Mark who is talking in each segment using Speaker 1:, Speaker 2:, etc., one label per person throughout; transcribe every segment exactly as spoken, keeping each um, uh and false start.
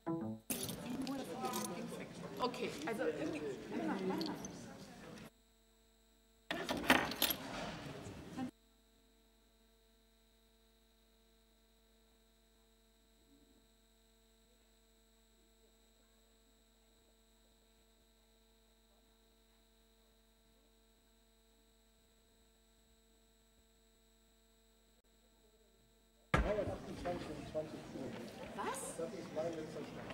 Speaker 1: Okay, also irgendwie. Was? Das ist mein letzter Stand.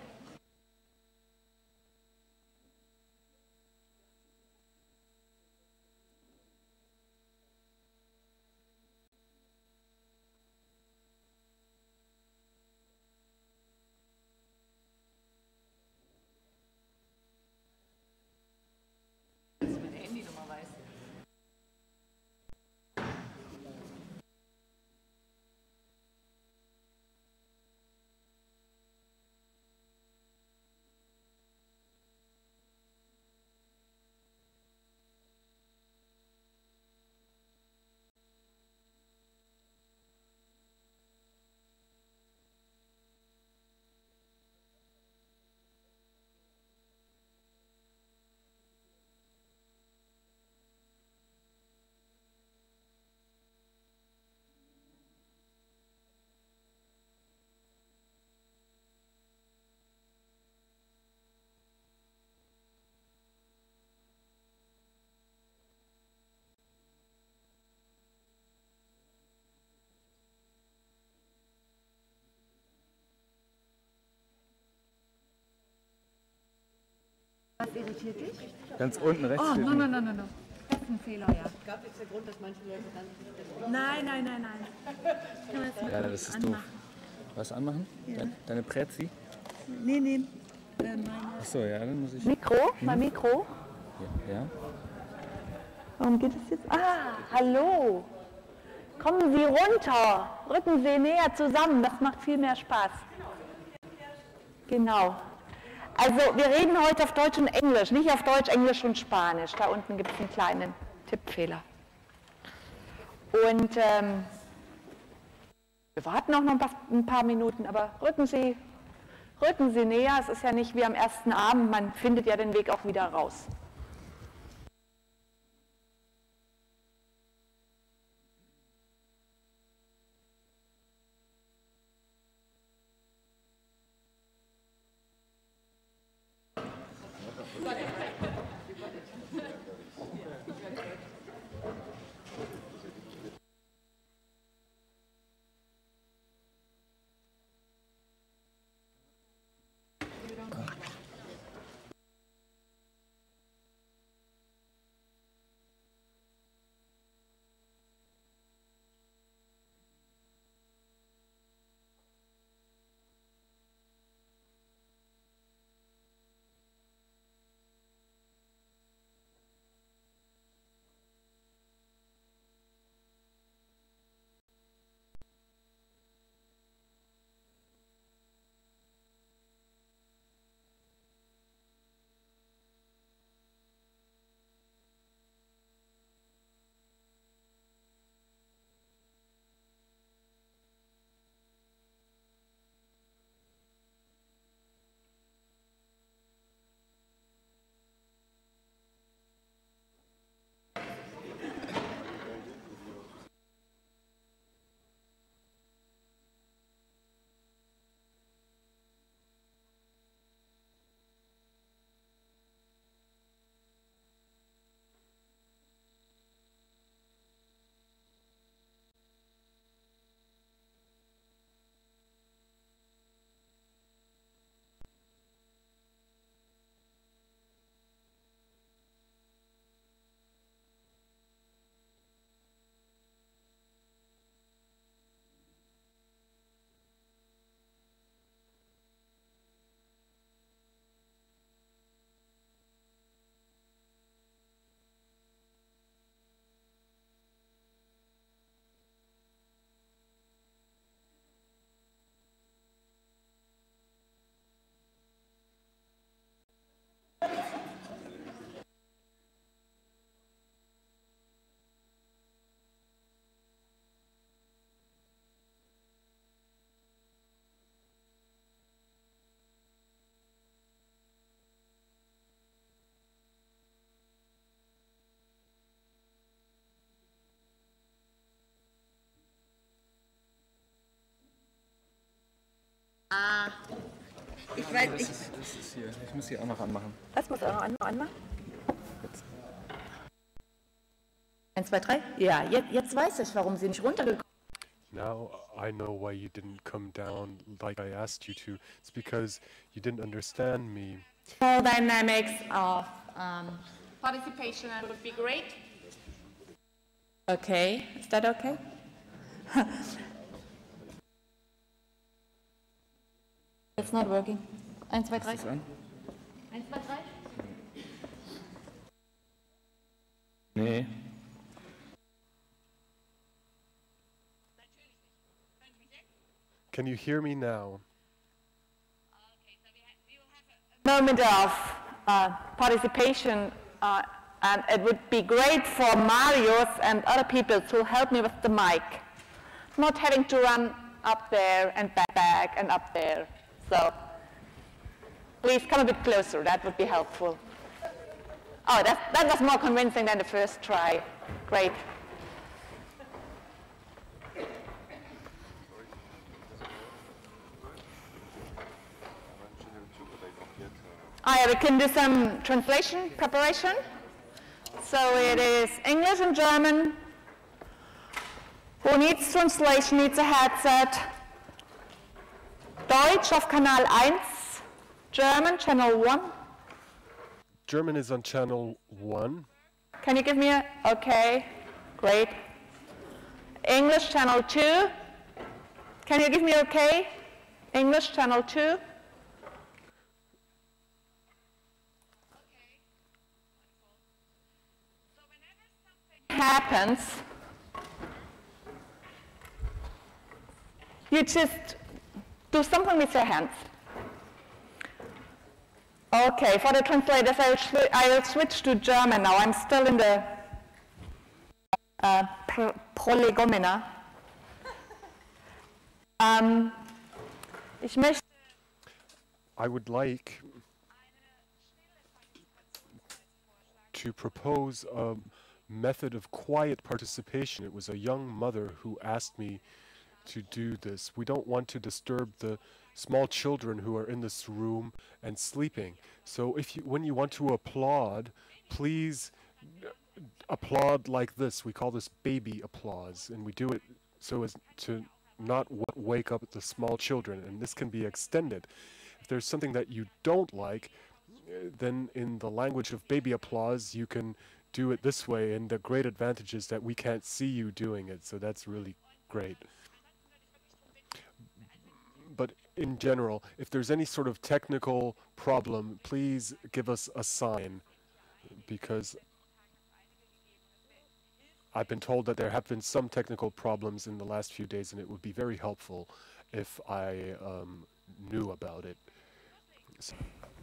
Speaker 1: Dass du meine Handynummer weißt.
Speaker 2: Was irritiert dich?
Speaker 3: Ganz unten rechts.
Speaker 2: Oh, nein, nein, nein, nein. Das ist ein Fehler, ja.
Speaker 1: Gab es der Grund, dass manche Leute dann nicht
Speaker 2: Nein, nein, nein, nein. Kann man das
Speaker 3: Ja, das ist
Speaker 2: anmachen?
Speaker 3: doof. Was anmachen?
Speaker 2: Ja.
Speaker 3: Deine, deine Prezi?
Speaker 2: Nee, nee. Äh, meine
Speaker 3: Achso, ja, dann muss ich.
Speaker 2: Mikro? Mein Mikro?
Speaker 3: Ja. ja.
Speaker 2: Warum geht es jetzt? Ah, hallo. Kommen Sie runter. Rücken Sie näher zusammen. Das macht viel mehr Spaß. Genau. Also wir reden heute auf Deutsch und Englisch, nicht auf Deutsch, Englisch und Spanisch. Da unten gibt es einen kleinen Tippfehler. Und ähm, wir warten auch noch ein paar Minuten, aber rücken Sie, rücken Sie näher. Es ist ja nicht wie am ersten Abend, man findet ja den Weg auch wieder raus. Ah, ich weiß
Speaker 3: Das
Speaker 2: nicht.
Speaker 3: ist, das ist hier. Ich muss hier auch noch anmachen.
Speaker 2: Was muss er noch anmachen? Eins, zwei, drei? Ja, jetzt, jetzt weiß ich, warum Sie nicht runtergekommen sind.
Speaker 4: Now I know why you didn't come down like I asked you to. It's because you didn't understand me.
Speaker 2: More dynamics of um, participation would be great. Okay, is that okay? It's not working. Eins, zwei, drei.
Speaker 3: Ist das an?
Speaker 2: Eins, zwei, drei.
Speaker 3: Nee.
Speaker 4: Can you hear me now?
Speaker 2: Moment of uh, participation, uh, and it would be great for Marius and other people to help me with the mic, not having to run up there and back, back and up there. So please come a bit closer, that would be helpful. Oh, that, that was more convincing than the first try. Great. I we can do some translation preparation. So it is English and German. Who needs translation needs a headset. Deutsch auf Kanal eins. German channel one.
Speaker 4: German is on channel one.
Speaker 2: Can you give me a, okay, great. English channel two. Can you give me okay? English channel two. Happens, you just do something with your hands. Okay, for the translators, I will, I will switch to German now. I'm still in the uh, pr Prolegomena. Um, ich möchte
Speaker 4: I would like to propose a method of quiet participation. It was a young mother who asked me to do this. We don't want to disturb the small children who are in this room and sleeping. So if you, when you want to applaud, please applaud like this. We call this baby applause, and we do it so as to not w wake up the small children, and this can be extended. If there's something that you don't like, then in the language of baby applause, you can do it this way, and the great advantage is that we can't see you doing it, so that's really great. But in general, if there's any sort of technical problem, please give us a sign, because I've been told that there have been some technical problems in the last few days, and it would be very helpful if I um, knew about it. So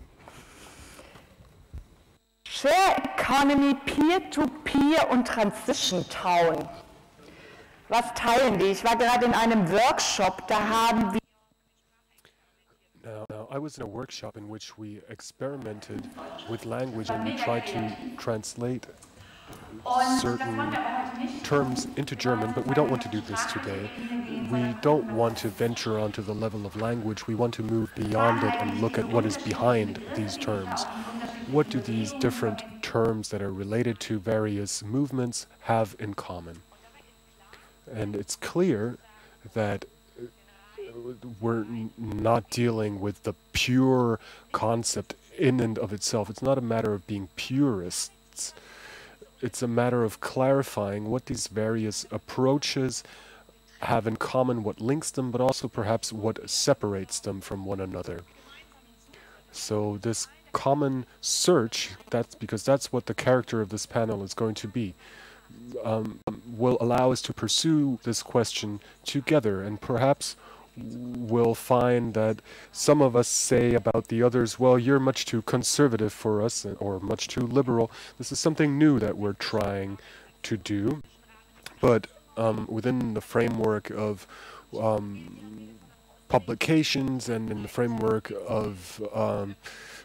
Speaker 2: Share Economy, Peer-to-Peer und Transition Town. Was teilen die? Ich war gerade in einem Workshop, da haben wir
Speaker 4: Now, now, I was in a workshop in which we experimented with language and we tried to translate certain terms into German, but we don't want to do this today. We don't want to venture onto the level of language. We want to move beyond it and look at what is behind these terms. What do these different terms that are related to various movements have in common? And it's clear that we're n not dealing with the pure concept in and of itself. It's not a matter of being purists. It's a matter of clarifying what these various approaches have in common, what links them, but also perhaps what separates them from one another. So this common search, that's because that's what the character of this panel is going to be, um, will allow us to pursue this question together, and perhaps we'll find that some of us say about the others, well, you're much too conservative for us, or much too liberal. This is something new that we're trying to do, but um, within the framework of um, publications and in the framework of um,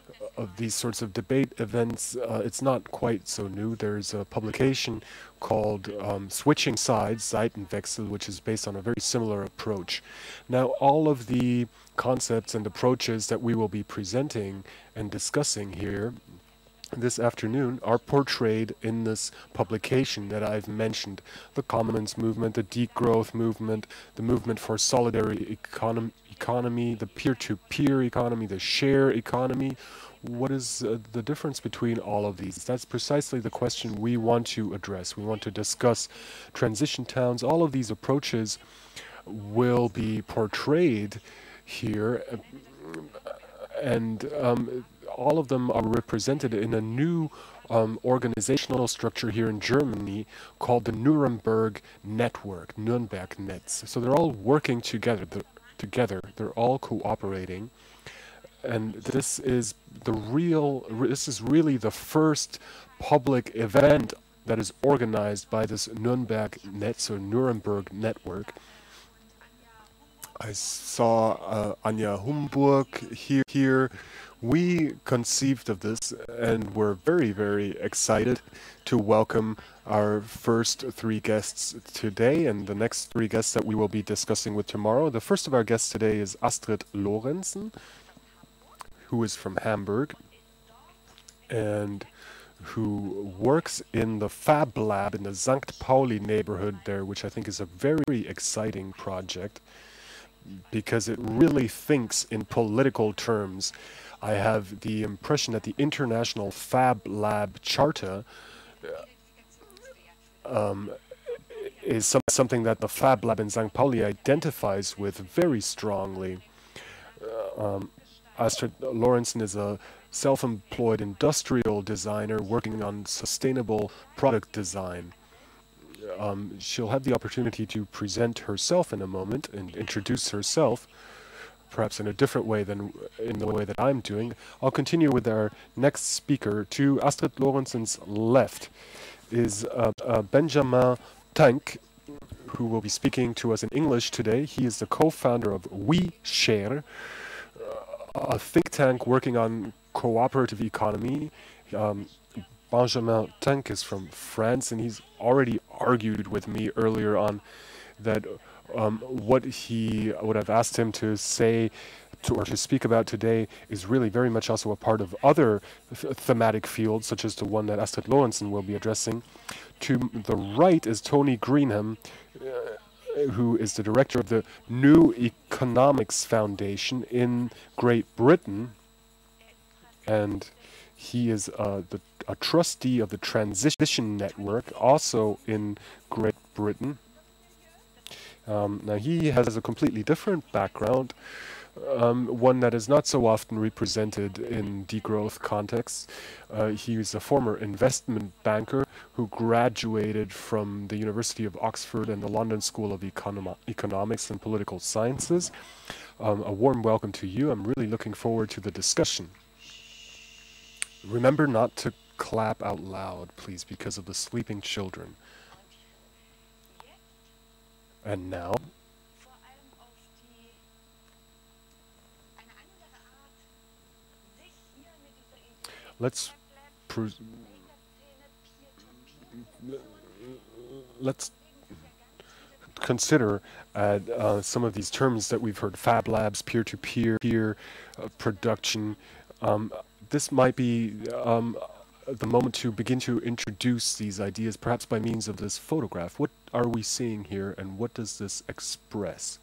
Speaker 4: of these sorts of debate events, uh, it's not quite so new. There's a publication called um, Switching Sides, Seitenwechsel, which is based on a very similar approach. Now, all of the concepts and approaches that we will be presenting and discussing here this afternoon are portrayed in this publication that I've mentioned. The Commons movement, the degrowth movement, the movement for solidarity econom economy, the peer-to-peer economy, the share economy. What is uh, the difference between all of these? That's precisely the question we want to address. We want to discuss transition towns. All of these approaches will be portrayed here, and um, all of them are represented in a new um, organizational structure here in Germany called the Nuremberg Network, Nürnberg Netz. So they're all working together. They're, together. They're all cooperating. And this is the real, this is really the first public event that is organized by this Nürnberg Netz or Nuremberg Network. I saw uh, Anja Humburg here, here. We conceived of this and we're very, very excited to welcome our first three guests today and the next three guests that we will be discussing with tomorrow. The first of our guests today is Astrid Lorenzen, who is from Hamburg and who works in the Fab Lab in the Sankt Pauli neighborhood there, which I think is a very exciting project because it really thinks in political terms. I have the impression that the International Fab Lab Charter um, is some, something that the Fab Lab in Sankt Pauli identifies with very strongly. Uh, um, Astrid Lorenzen is a self-employed industrial designer working on sustainable product design. Um, she'll have the opportunity to present herself in a moment and introduce herself, perhaps in a different way than in the way that I'm doing. I'll continue with our next speaker. To Astrid Lorenzen's left is uh, uh, Benjamin Tank, who will be speaking to us in English today. He is the co-founder of WeShare, a think tank working on cooperative economy. Um, Benjamin Tank is from France, and he's already argued with me earlier on that um, what he would have asked him to say to, or to speak about today is really very much also a part of other th thematic fields, such as the one that Astrid Lorenzen will be addressing. To the right is Tony Greenham, uh, who is the director of the New Economics Foundation in Great Britain, and he is uh, the, a trustee of the Transition Network, also in Great Britain. Um, now he has a completely different background, um, one that is not so often represented in degrowth contexts. Uh, he is a former investment banker who graduated from the University of Oxford and the London School of Econom Economics and Political Sciences. Um, a warm welcome to you. I'm really looking forward to the discussion. Remember not to clap out loud, please, because of the sleeping children. And now, let's let's consider uh, uh, some of these terms that we've heard: Fab Labs, peer-to-peer, peer uh, production. Um, this might be um, the moment to begin to introduce these ideas, perhaps by means of this photograph. What are we seeing here, and what does this express?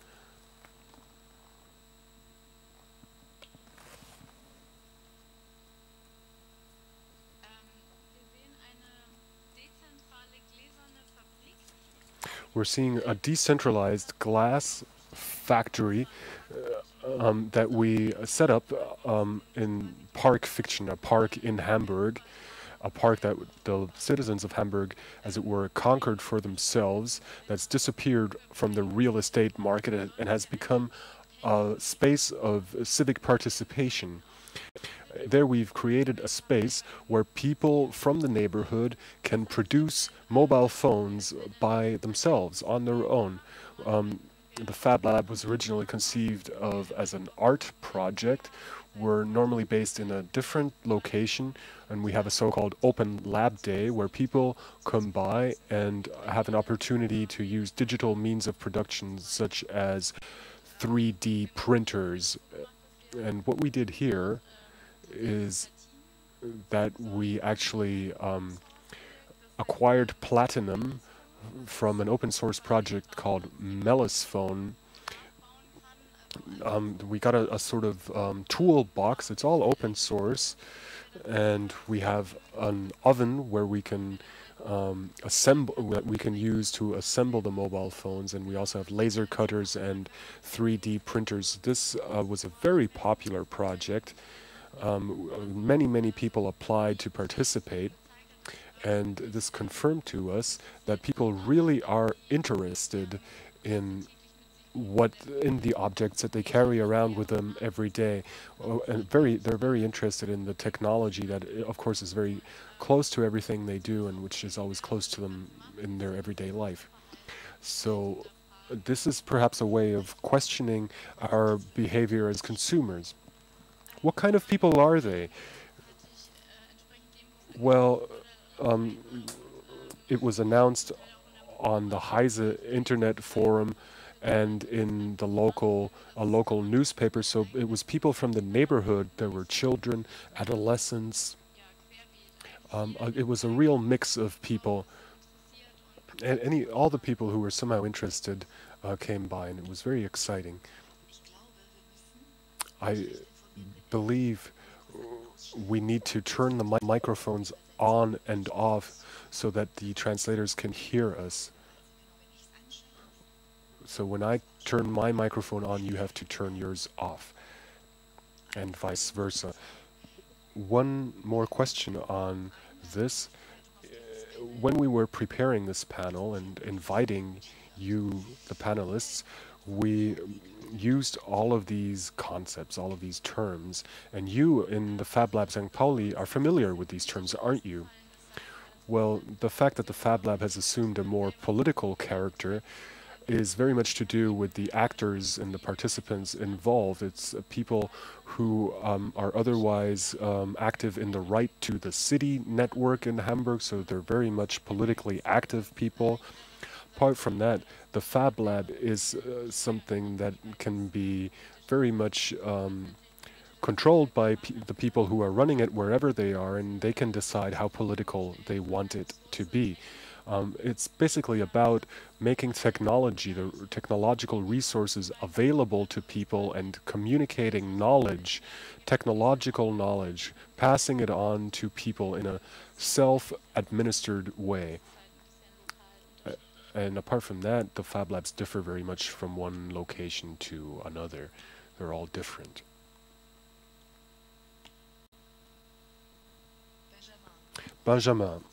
Speaker 4: We're seeing a decentralized glass factory uh, um, that we set up um, in Park Fiction, a park in Hamburg, a park that the citizens of Hamburg, as it were, conquered for themselves, that's disappeared from the real estate market and has become a space of civic participation. There we've created a space where people from the neighborhood can produce mobile phones by themselves, on their own. Um, the Fab Lab was originally conceived of as an art project we're normally based in a different location, and we have a so-called open lab day where people come by and have an opportunity to use digital means of production such as three D printers. And what we did here is that we actually um, acquired Platinum from an open source project called Melisphone. Um, we got a, a sort of um, toolbox. It's all open source, and we have an oven where we can um, assemble, that we can use to assemble the mobile phones, and we also have laser cutters and three D printers. This uh, was a very popular project. Um, many, many people applied to participate, and this confirmed to us that people really are interested in what in the objects that they carry around with them every day. Oh, and very, they're very interested in the technology that, of course, is very close to everything they do, and which is always close to them in their everyday life. So this is perhaps a way of questioning our behavior as consumers. What kind of people are they? Well, um, it was announced on the Heise Internet Forum and in the local, a local newspaper. So it was people from the neighborhood. There were children, adolescents. Um, uh, it was a real mix of people, and any all the people who were somehow interested uh, came by, and it was very exciting. I believe we need to turn the mi microphones on and off so that the translators can hear us. So when I turn my microphone on, you have to turn yours off, and vice versa. One more question on this. When we were preparing this panel and inviting you, the panelists, we used all of these concepts, all of these terms, and you in the Fab Lab Sankt Pauli are familiar with these terms, aren't you? Well, the fact that the Fab Lab has assumed a more political character is very much to do with the actors and the participants involved. It's uh, people who um, are otherwise um, active in the Right to the City network in Hamburg, so they're very much politically active people. Apart from that, the Fab Lab is uh, something that can be very much um, controlled by pe the people who are running it wherever they are, and they can decide how political they want it to be. Um, it's basically about making technology, the technological resources available to people and communicating knowledge, technological knowledge, passing it on to people in a self-administered way. Uh, and apart from that, the Fab Labs differ very much from one location to another. They're all different. Benjamin.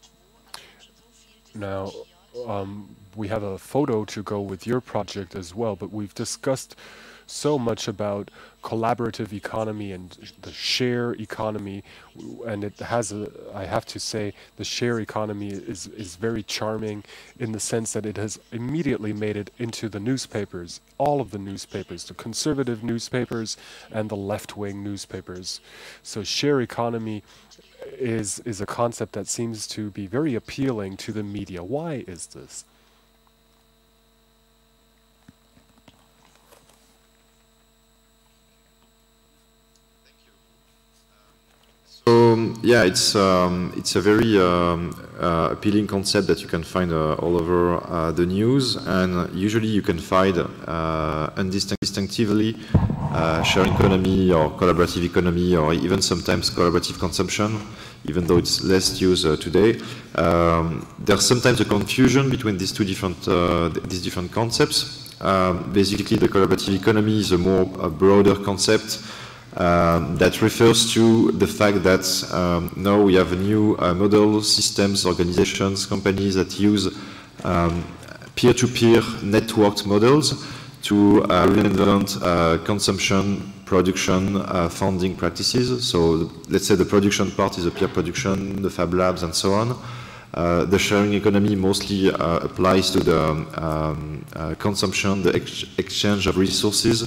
Speaker 4: Now, um, we have a photo to go with your project as well, but we've discussed so much about collaborative economy and the share economy, and it has a, I have to say, the share economy is, is very charming in the sense that it has immediately made it into the newspapers, all of the newspapers, the conservative newspapers and the left-wing newspapers. So share economy is is a concept that seems to be very appealing to the media. Why is this?
Speaker 5: So um, yeah, it's um, it's a very um, uh, appealing concept that you can find uh, all over uh, the news, and usually you can find uh, undistinctively uh, sharing economy or collaborative economy, or even sometimes collaborative consumption, even though it's less used uh, today. Um, there's sometimes a confusion between these two different uh, these different concepts. Um, basically, the collaborative economy is a more a broader concept. Um, that refers to the fact that um, now we have a new uh, model, systems, organizations, companies that use um, peer-to-peer networked models to uh, reinvent uh, consumption, production, uh, funding practices. So let's say the production part is the peer production, the Fab Labs, and so on. Uh, the sharing economy mostly uh, applies to the um, uh, consumption, the ex exchange of resources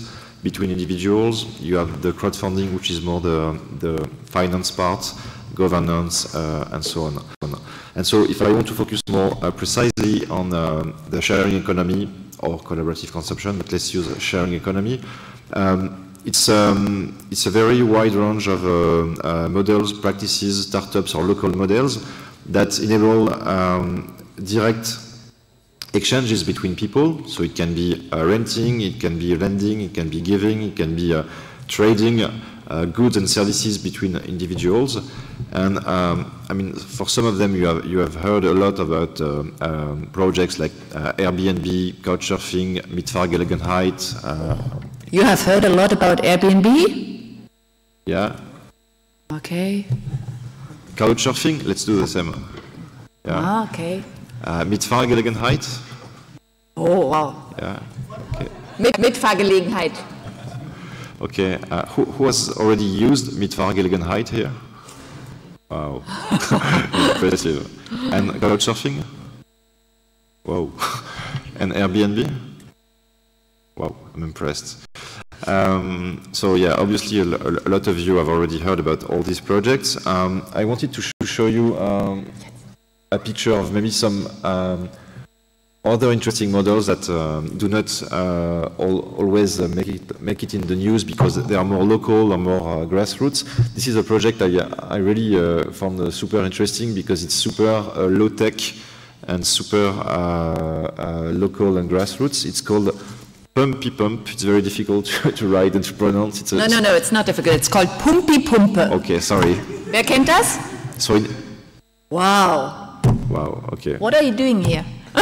Speaker 5: between individuals. You have the crowdfunding, which is more the, the finance part, governance, uh, and so on. And so if I want to focus more uh, precisely on uh, the sharing economy or collaborative consumption, but let's use sharing economy, um, it's, um, it's a very wide range of uh, uh, models, practices, startups, or local models that enable um, direct exchanges between people. So it can be uh, renting, it can be lending, it can be giving, it can be uh, trading uh, goods and services between individuals. And um, I mean, for some of them, you have you have heard a lot about uh, um, projects like uh, Airbnb, Couchsurfing, Mietfahrgelegenheit. Uh,
Speaker 6: you have heard a lot about Airbnb?
Speaker 5: Yeah.
Speaker 6: Okay.
Speaker 5: Couchsurfing, let's do the same. Yeah.
Speaker 6: Ah, okay.
Speaker 5: Uh, Mietfahrgelegenheit.
Speaker 6: Oh, wow.
Speaker 5: Yeah. Okay.
Speaker 6: Mit Mitfahrgelegenheit.
Speaker 5: Okay. Uh, who, who has already used Mietfahrgelegenheit here? Wow. Impressive. And Couchsurfing? Wow. And Airbnb? Wow, I'm impressed. Um, so yeah, obviously a, a lot of you have already heard about all these projects. Um, I wanted to sh show you um, a picture of maybe some um, other interesting models that um, do not uh, all, always uh, make it make it in the news because they are more local or more uh, grassroots. This is a project I I really uh, found uh, super interesting because it's super uh, low tech and super uh, uh, local and grassroots. It's called Pumpy Pump. It's very difficult to, to write and to pronounce. It's a,
Speaker 6: no, no, no, it's not difficult. It's called Pumpy Pumpe.
Speaker 5: Okay, sorry.
Speaker 6: Wer kennt das?
Speaker 5: So it,
Speaker 6: wow.
Speaker 5: Wow, okay.
Speaker 6: What are you doing here?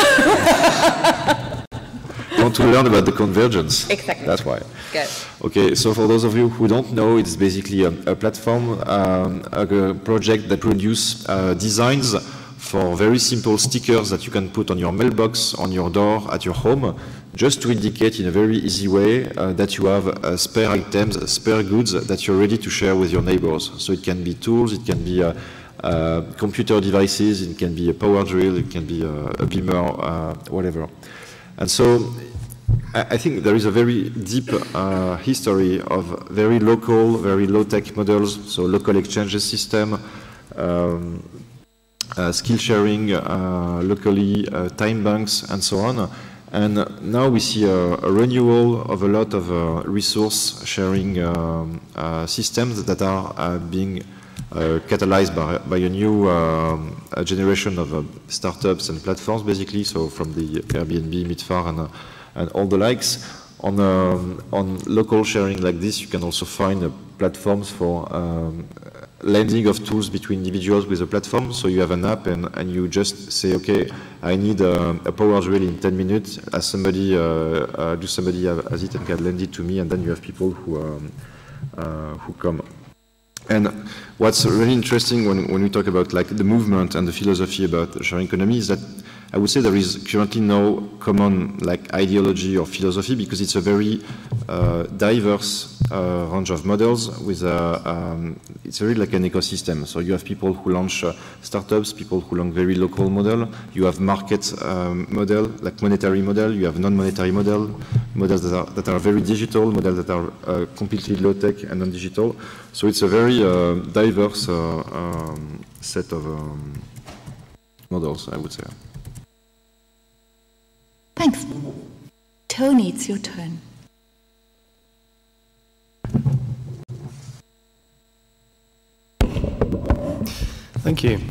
Speaker 5: You want to learn about the convergence.
Speaker 6: Exactly.
Speaker 5: That's why.
Speaker 6: Good.
Speaker 5: Okay, so for those of you who don't know, it's basically a, a platform, um, a project that produces uh, designs for very simple stickers that you can put on your mailbox, on your door, at your home, just to indicate in a very easy way uh, that you have uh, spare items, spare goods that you're ready to share with your neighbors. So it can be tools, it can be uh, uh, computer devices, it can be a power drill, it can be uh, a beamer, uh, whatever. And so I, I think there is a very deep uh, history of very local, very low-tech models, so local exchanges system, um, Uh, skill sharing uh, locally, uh, time banks, and so on. And now we see a, a renewal of a lot of uh, resource sharing um, uh, systems that are uh, being uh, catalyzed by, by a new um, a generation of uh, startups and platforms, basically. So from the Airbnb, Mietfahr, and, uh, and all the likes. On, um, on local sharing like this, you can also find uh, platforms for um, lending of tools between individuals with a platform. So you have an app and, and you just say, okay, I need a, a power drill in ten minutes. As somebody, uh, uh, do somebody have, has it and can lend it to me, and then you have people who, um, uh, who come. And what's really interesting when, when we talk about like the movement and the philosophy about the sharing economy is that I would say there is currently no common like ideology or philosophy because it's a very uh, diverse uh, range of models with a, um, it's really like an ecosystem. So you have people who launch uh, startups, people who launch very local model, you have market um, model, like monetary model, you have non-monetary model, models that are, that are very digital, models that are uh, completely low-tech and non-digital. So it's a very uh, diverse uh, um, set of um, models, I would say.
Speaker 6: Thanks. Tony, it's your turn.
Speaker 7: Thank you.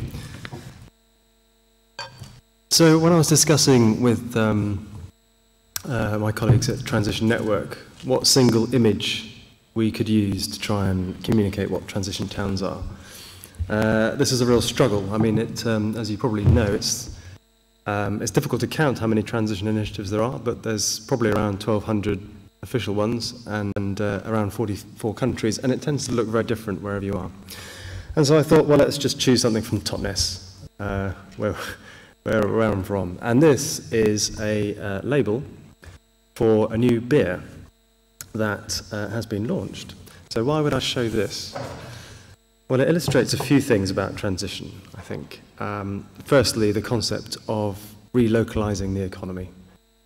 Speaker 7: So when I was discussing with um, uh, my colleagues at Transition Network what single image we could use to try and communicate what transition towns are, uh, this is a real struggle. I mean, it, um, as you probably know, it's Um, it's difficult to count how many transition initiatives there are, but there's probably around twelve hundred official ones and, and uh, around forty-four countries, and it tends to look very different wherever you are. And so I thought, well, let's just choose something from Totnes, uh, where, where, where I'm from. And this is a uh, label for a new beer that uh, has been launched. So why would I show this? Well, it illustrates a few things about transition, I think. Um, firstly, the concept of relocalizing the economy.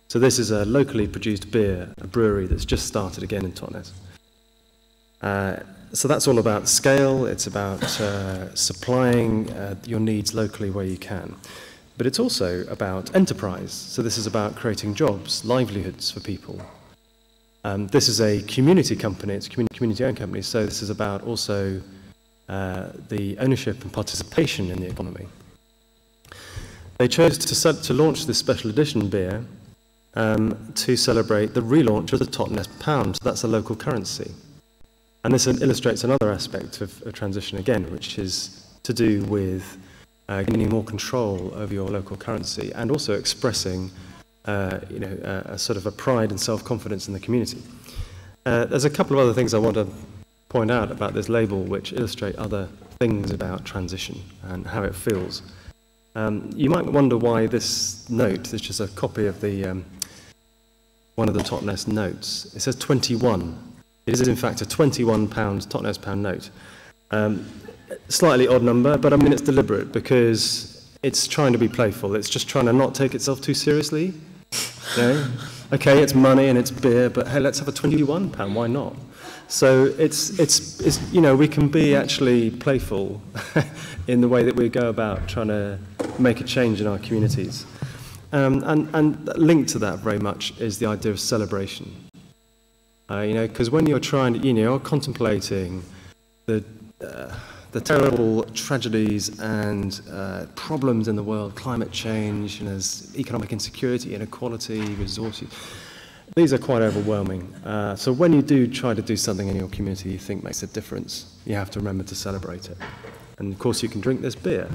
Speaker 7: So this is a locally produced beer, a brewery that's just started again in Totnes. Uh, so that's all about scale, it's about uh, supplying uh, your needs locally where you can. But it's also about enterprise. So this is about creating jobs, livelihoods for people. Um, this is a community company, it's a community, community-owned company, so this is about also uh, the ownership and participation in the economy. They chose to, set, to launch this special edition beer um, to celebrate the relaunch of the Totnes pound. That's a local currency. And this illustrates another aspect of, of transition again, which is to do with uh, gaining more control over your local currency and also expressing uh, you know, a, a sort of a pride and self-confidence in the community. Uh, there's a couple of other things I want to point out about this label which illustrate other things about transition and how it feels. Um, you might wonder why this note, this is just a copy of the um, one of the Totnes notes. It says twenty-one. It is in fact a twenty-one pound Totnes pound note. Um, slightly odd number, but I mean it's deliberate because it's trying to be playful. It's just trying to not take itself too seriously. You know? Okay, it's money and it's beer, but hey, let's have a twenty-one pound. Why not? So it's it's it's you know, we can be actually playful in the way that we go about trying to make a change in our communities. Um, and, and linked to that very much is the idea of celebration. Uh, you know, because when you're trying to, you know, you're contemplating the, uh, the terrible tragedies and uh, problems in the world, climate change, and there's economic insecurity, inequality, resources, these are quite overwhelming. Uh, so when you do try to do something in your community you think makes a difference, you have to remember to celebrate it. And of course you can drink this beer.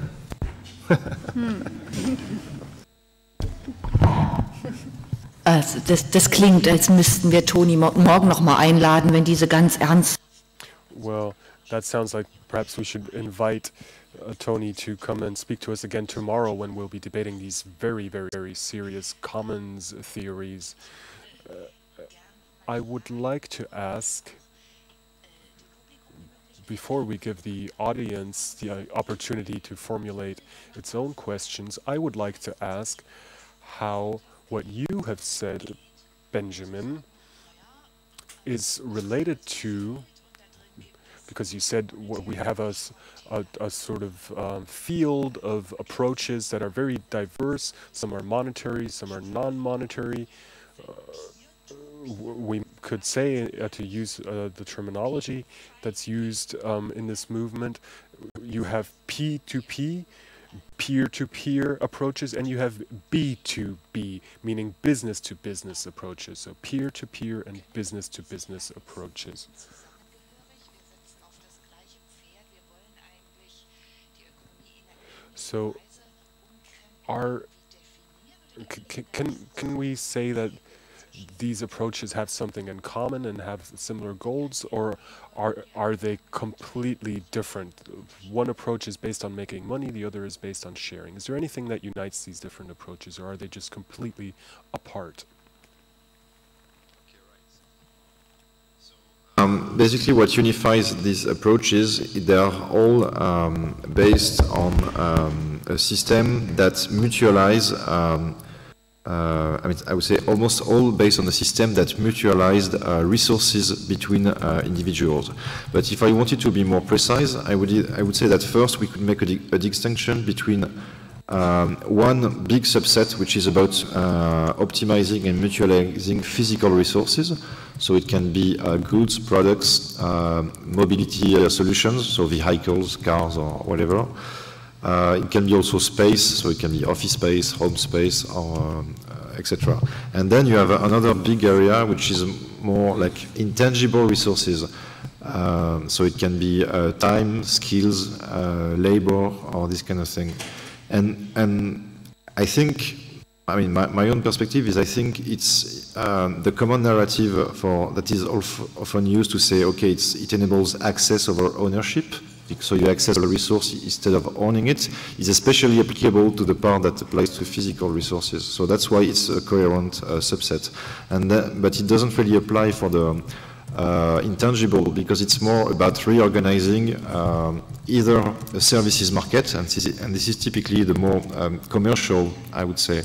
Speaker 6: Also das, das klingt, als müssten wir Toni morgen noch mal einladen, wenn diese ganz ernst.
Speaker 4: Well, that sounds like perhaps we should invite uh, Toni to come and speak to us again tomorrow when we'll be debating these very, very, very serious commons theories. Uh, I would like to ask, before we give the audience the uh, opportunity to formulate its own questions, I would like to ask how what you have said, Benjamin, is related to, because you said what we have a, a, a sort of um, field of approaches that are very diverse. Some are monetary, some are non-monetary. Uh, we could say, uh, to use uh, the terminology that's used um, in this movement, you have P two P, peer-to-peer approaches, and you have B two B, meaning business-to-business approaches. So peer-to-peer and business-to-business approaches. So, are c can can we say that these approaches have something in common and have similar goals, or are are they completely different? One approach is based on making money, the other is based on sharing. Is there anything that unites these different approaches, or are they just completely apart?
Speaker 5: Um, basically, what unifies these approaches, they are all um, based on um, a system that mutualize. Um, Uh, I mean, I would say almost all based on a system that mutualized uh, resources between uh, individuals. But if I wanted to be more precise, I would I would say that first we could make a, di a distinction between um, one big subset, which is about uh, optimizing and mutualizing physical resources. So it can be uh, goods, products, uh, mobility uh, solutions, so vehicles, cars, or whatever. Uh, it can be also space, so it can be office space, home space, or um, uh, et cetera. And then you have another big area which is more like intangible resources. Uh, so it can be uh, time, skills, uh, labor, or this kind of thing. And and I think, I mean, my, my own perspective is I think it's um, the common narrative for that is often used to say, okay, it's, it enables access over ownership. So you access a resource instead of owning it, is especially applicable to the part that applies to physical resources. So that's why it's a coherent uh, subset. And that, but it doesn't really apply for the uh, intangible, because it's more about reorganizing um, either a services market, and this, is, and this is typically the more um, commercial, I would say,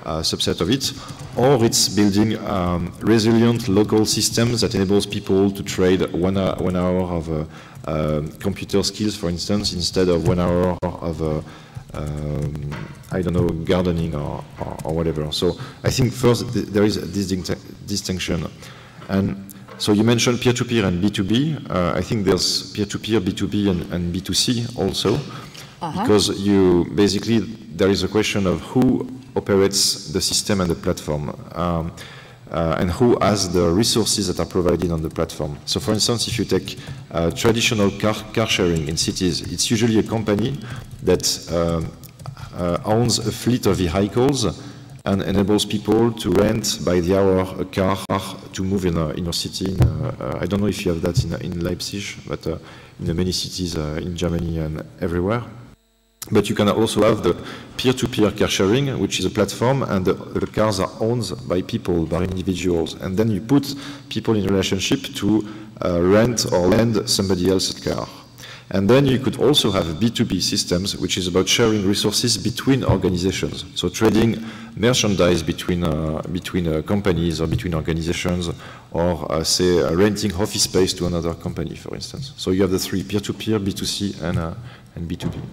Speaker 5: uh, subset of it, or it's building um, resilient local systems that enables people to trade one hour, one hour of uh, uh, computer skills, for instance, instead of one hour of uh, um, I don't know, gardening or, or, or whatever. So I think first th there is a distinct distinction. And so you mentioned peer-to-peer and B two B. Uh, I think there's peer-to-peer, B two B, and, and B two C also, uh-huh. because you basically there is a question of who operates the system and the platform, um, uh, and who has the resources that are provided on the platform. So, for instance, if you take uh, traditional car, car sharing in cities, it's usually a company that uh, uh, owns a fleet of vehicles and enables people to rent by the hour a car to move in a, in a city. In a, uh, I don't know if you have that in, in Leipzig, but uh, in many cities uh, in Germany and everywhere. But you can also have the peer-to-peer car sharing, which is a platform, and the, the cars are owned by people, by individuals. And then you put people in relationship to uh, rent or lend somebody else's car. And then you could also have B two B systems, which is about sharing resources between organizations. So trading merchandise between, uh, between uh, companies or between organizations, or uh, say uh, renting office space to another company, for instance. So you have the three, peer-to-peer, B two C, and, uh, and B two B.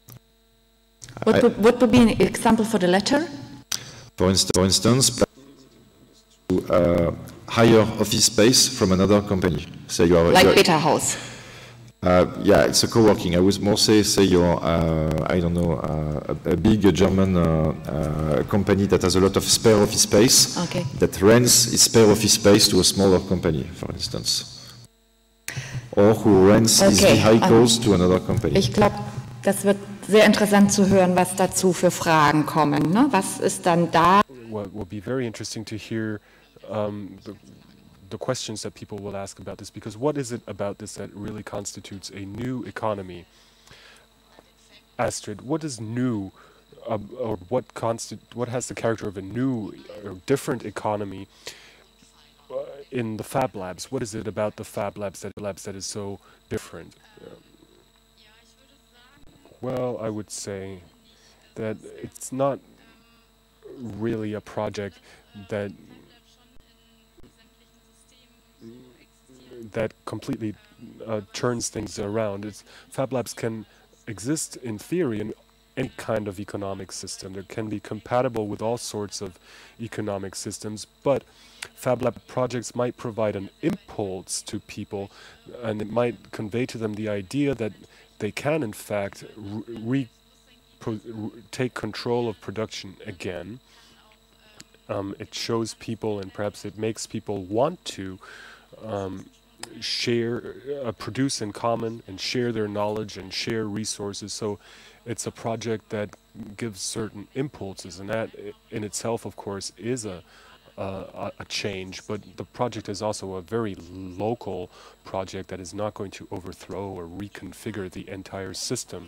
Speaker 6: What would, what would be an example for the latter?
Speaker 5: For, inst for instance, to uh, hire office space from another company. Say you are
Speaker 6: like
Speaker 5: you are,
Speaker 6: Beta House.
Speaker 5: Uh, yeah, it's a co-working. I would more say, say you're, uh, I don't know, uh, a, a big uh, German uh, uh, company that has a lot of spare office space,
Speaker 6: okay.
Speaker 5: that rents its spare office space to a smaller company, for instance. Or who rents okay. his vehicles um, to another company.
Speaker 6: Ich glaube, das wird sehr interessant zu hören, was dazu für Fragen kommen. Ne? Was ist dann da?
Speaker 4: What will be very interesting to hear um, the, the questions that people will ask about this, because what is it about this that really constitutes a new economy? Astrid, what is new, uh, or what consti what has the character of a new or different economy uh, in the Fab Labs? What is it about the Fab Labs that, labs that is so different? Um, well, I would say that it's not really a project that that completely uh, turns things around. It's, Fab Labs can exist in theory in any kind of economic system. They can be compatible with all sorts of economic systems, but Fab Lab projects might provide an impulse to people, and it might convey to them the idea that they can, in fact, re pro take control of production again. Um, it shows people, and perhaps it makes people want to um, share, uh, produce in common, and share their knowledge and share resources. So it's a project that gives certain impulses, and that in itself, of course, is a Uh, a change, but the project is also a very local project that is not going to overthrow or reconfigure the entire system.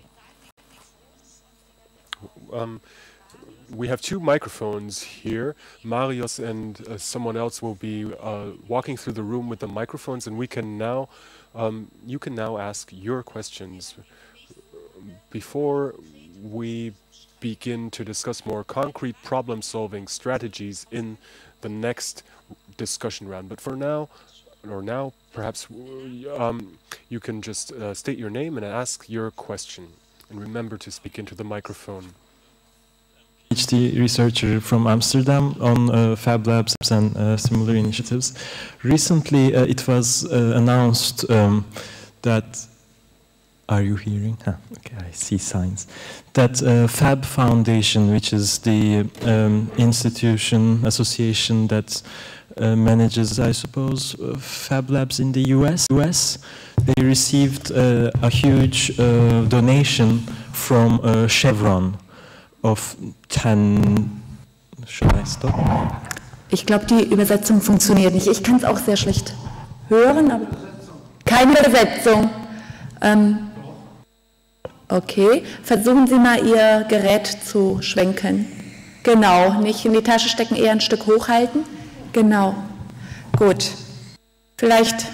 Speaker 4: Um, we have two microphones here. Marius and uh, someone else will be uh, walking through the room with the microphones, and we can now, um, you can now ask your questions. Before we begin to discuss more concrete problem-solving strategies in the next discussion round. But for now, or now, perhaps um, you can just uh, state your name and ask your question. And remember to speak into the microphone.
Speaker 8: PhD researcher from Amsterdam on uh, Fab Labs and uh, similar initiatives. Recently, uh, it was uh, announced um, that Are you hearing? Huh, okay, I see signs. That uh, Fab Foundation, which is the um, institution, association that uh, manages, I suppose, uh, Fab Labs in the U S, U S they received uh, a huge uh, donation from uh, Chevron of ten... Should I stop?
Speaker 6: Ich glaube, die Übersetzung funktioniert nicht. Ich kann es auch sehr schlecht hören, aber keine Übersetzung. Ähm, Okay, versuchen Sie mal Ihr Gerät zu schwenken. Genau, nicht in die Tasche stecken, eher ein Stück hochhalten. Genau, gut. Vielleicht...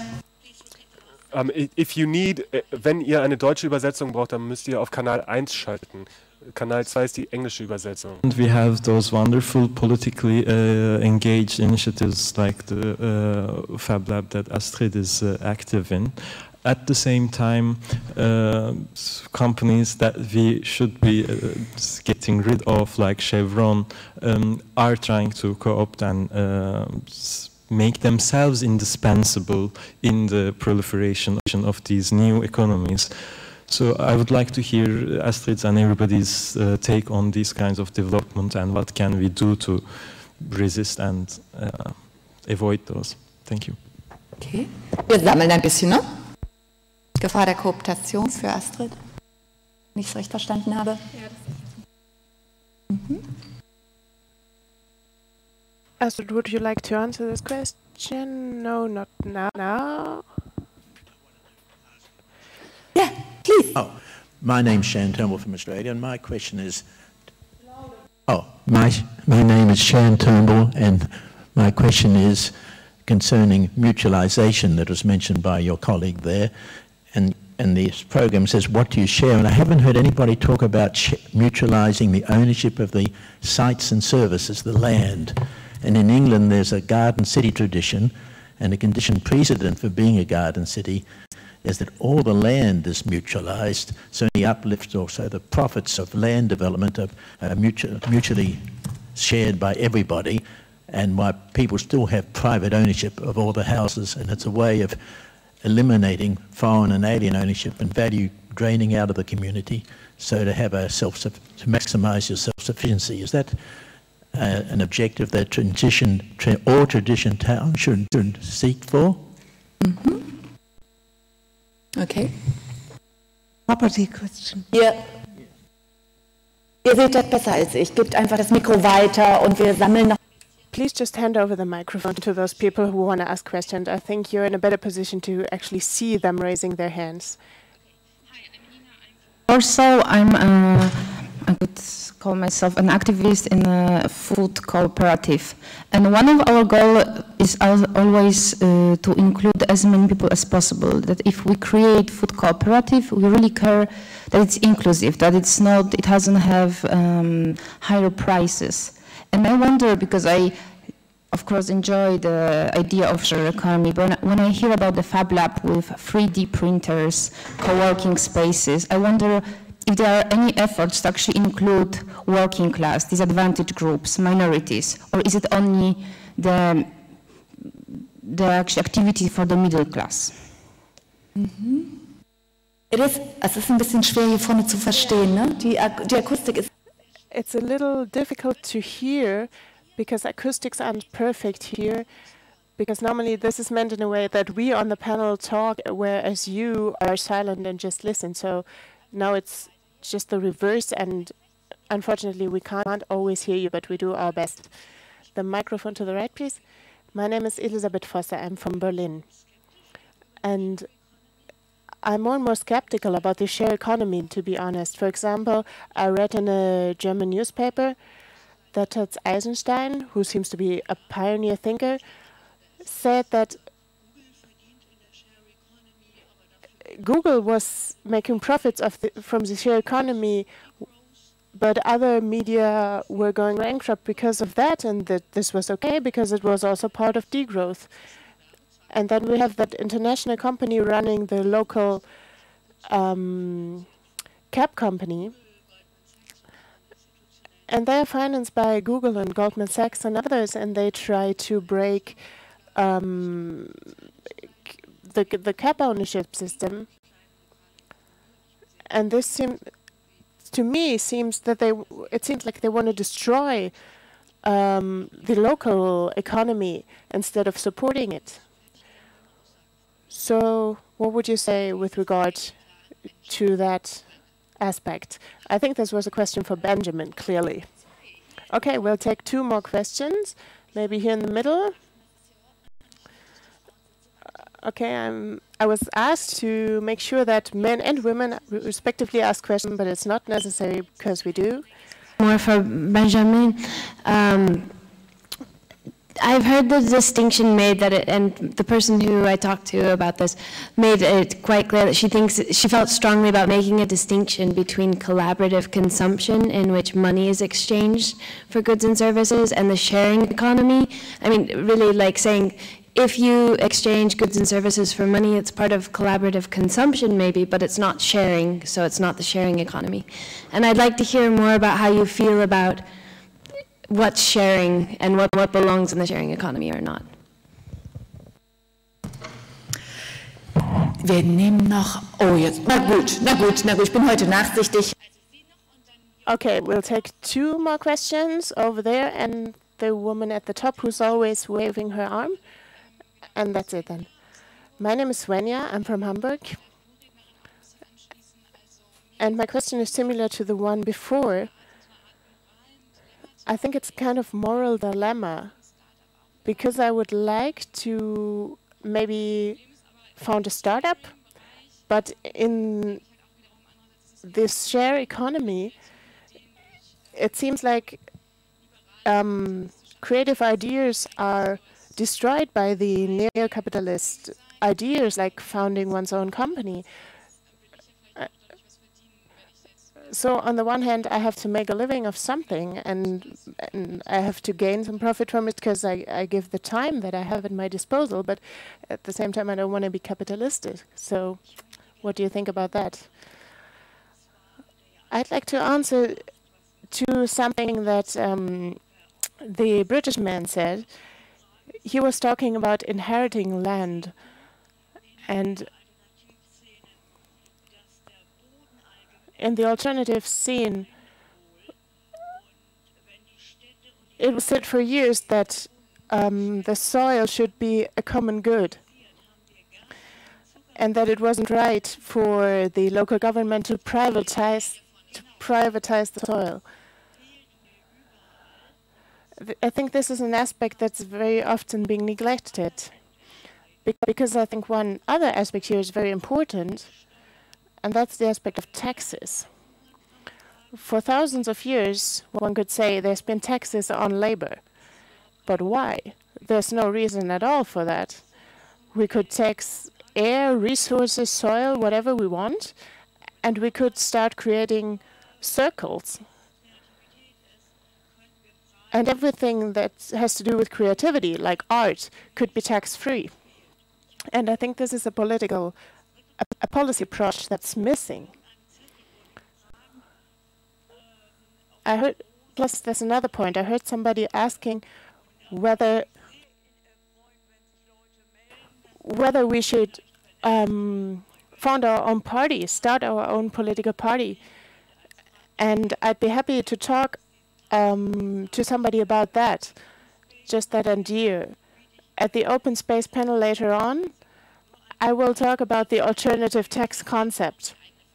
Speaker 4: Um, if you need, wenn ihr eine deutsche Übersetzung braucht, dann müsst ihr auf Kanal eins schalten. Kanal zwei ist die englische Übersetzung.
Speaker 8: And we have those wonderful politically uh, engaged initiatives like the uh, Fab Lab that Astrid is uh, active in. At the same time, uh, companies that we should be uh, getting rid of, like Chevron, um, are trying to co-opt and uh, make themselves indispensable in the proliferation of these new economies. So I would like to hear Astrid's and everybody's uh, take on these kinds of development and what can we do to resist and uh, avoid those. Thank you.
Speaker 6: Okay. Wir sammeln ein bisschen, ne? Gefahr der Kooptation für Astrid, wenn ich es recht verstanden habe. Mhm.
Speaker 9: Astrid, would you like to answer this question? No, not now. now.
Speaker 6: Yeah, please.
Speaker 10: Oh, my name's Shan Turnbull from Australia, and my question is... Oh, my, my name is Shan Turnbull, and my question is concerning mutualisation that was mentioned by your colleague there. And, and this program says, what do you share? And I haven't heard anybody talk about mutualising the ownership of the sites and services, the land. And in England, there's a garden city tradition, and a condition precedent for being a garden city is that all the land is mutualised, so the uplift, also the profits of land development are uh, mutual, mutually shared by everybody, and why people still have private ownership of all the houses, and it's a way of eliminating foreign and alien ownership and value draining out of the community, so to have a self to maximise your self-sufficiency. Is that uh, an objective that transition, tra all tradition towns should, should seek for?
Speaker 6: Mm-hmm. Okay.
Speaker 11: Property question.
Speaker 6: Ihr, ihr seht das besser als ich. Gebt einfach das Mikro weiter und wir sammeln noch.
Speaker 9: Please just hand over the microphone to those people who want to ask questions. I think you're in a better position to actually see them raising their hands.
Speaker 11: Also, I'm, uh, I could call myself an activist in a food cooperative. And one of our goals is always uh, to include as many people as possible. That if we create food cooperative, we really care that it's inclusive, that it's not, it doesn't have um, higher prices. And I wonder, because I, of course, enjoy the idea of shared economy, but when I hear about the Fab Lab with three D printers, co-working spaces, I wonder if there are any efforts to actually include working class, disadvantaged groups, minorities, or is it only the, the actual activity for the middle class?
Speaker 6: Mhm. It is, es ist ein bisschen schwer hier vorne zu verstehen, ne? Die, die Akustik ist.
Speaker 9: It's a little difficult to hear because acoustics aren't perfect here, because normally this is meant in a way that we on the panel talk, whereas you are silent and just listen. So now it's just the reverse, and unfortunately we can't always hear you, but we do our best. The microphone to the right, please. My name is Elisabeth Foster. I'm from Berlin. And I'm more and more skeptical about the share economy, to be honest. For example, I read in a German newspaper that Taz Eisenstein, who seems to be a pioneer thinker, said that Google was making profits of the, from the share economy, but other media were going bankrupt because of that, and that this was okay because it was also part of degrowth. And then we have that international company running the local um, cab company. And they are financed by Google and Goldman Sachs and others, and they try to break um, the, the cab ownership system. And this seems, to me, seems that they, it seems like they want to destroy um, the local economy instead of supporting it. So what would you say with regard to that aspect? I think this was a question for Benjamin, clearly. Okay, we'll take two more questions, maybe here in the middle. Okay, I'm, I was asked to make sure that men and women respectively ask questions, but it's not necessary because we do.
Speaker 11: More for Benjamin. Um,
Speaker 12: I've heard the distinction made that, it, and the person who I talked to about this made it quite clear that she thinks, she felt strongly about making a distinction between collaborative consumption, in which money is exchanged for goods and services, and the sharing economy. I mean, really like saying, if you exchange goods and services for money, it's part of collaborative consumption maybe, but it's not sharing, so it's not the sharing economy. And I'd like to hear more about how you feel about what's sharing and what, what belongs in the sharing economy or not.
Speaker 6: Wir nehmen noch, oh jetzt, na gut, na gut, na gut, ich bin heute nachsichtig.
Speaker 9: Okay, we'll take two more questions over there, and the woman at the top who's always waving her arm, and that's it then. My name is Svenja, I'm from Hamburg, and my question is similar to the one before. I think it's kind of moral dilemma, because I would like to maybe found a startup, but in this share economy, it seems like um, creative ideas are destroyed by the neo-capitalist ideas, like founding one's own company. So on the one hand, I have to make a living of something, and, and I have to gain some profit from it because I, I give the time that I have at my disposal, but at the same time, I don't want to be capitalistic. So what do you think about that? I'd like to answer to something that um, the British man said. He was talking about inheriting land, and in the alternative scene, it was said for years that um, the soil should be a common good, and that it wasn't right for the local government to privatize to privatize the soil. Th I think this is an aspect that's very often being neglected, Be because I think one other aspect here is very important, and that's the aspect of taxes. For thousands of years, one could say there's been taxes on labor. But why? There's no reason at all for that. We could tax air, resources, soil, whatever we want, and we could start creating circles. And everything that has to do with creativity, like art, could be tax-free. And I think this is a political A, a policy approach that's missing. I heard, plus there's another point, I heard somebody asking whether whether we should um, found our own party, start our own political party. And I'd be happy to talk um, to somebody about that, just that idea. At the open space panel later on, I will talk about the alternative tax concept.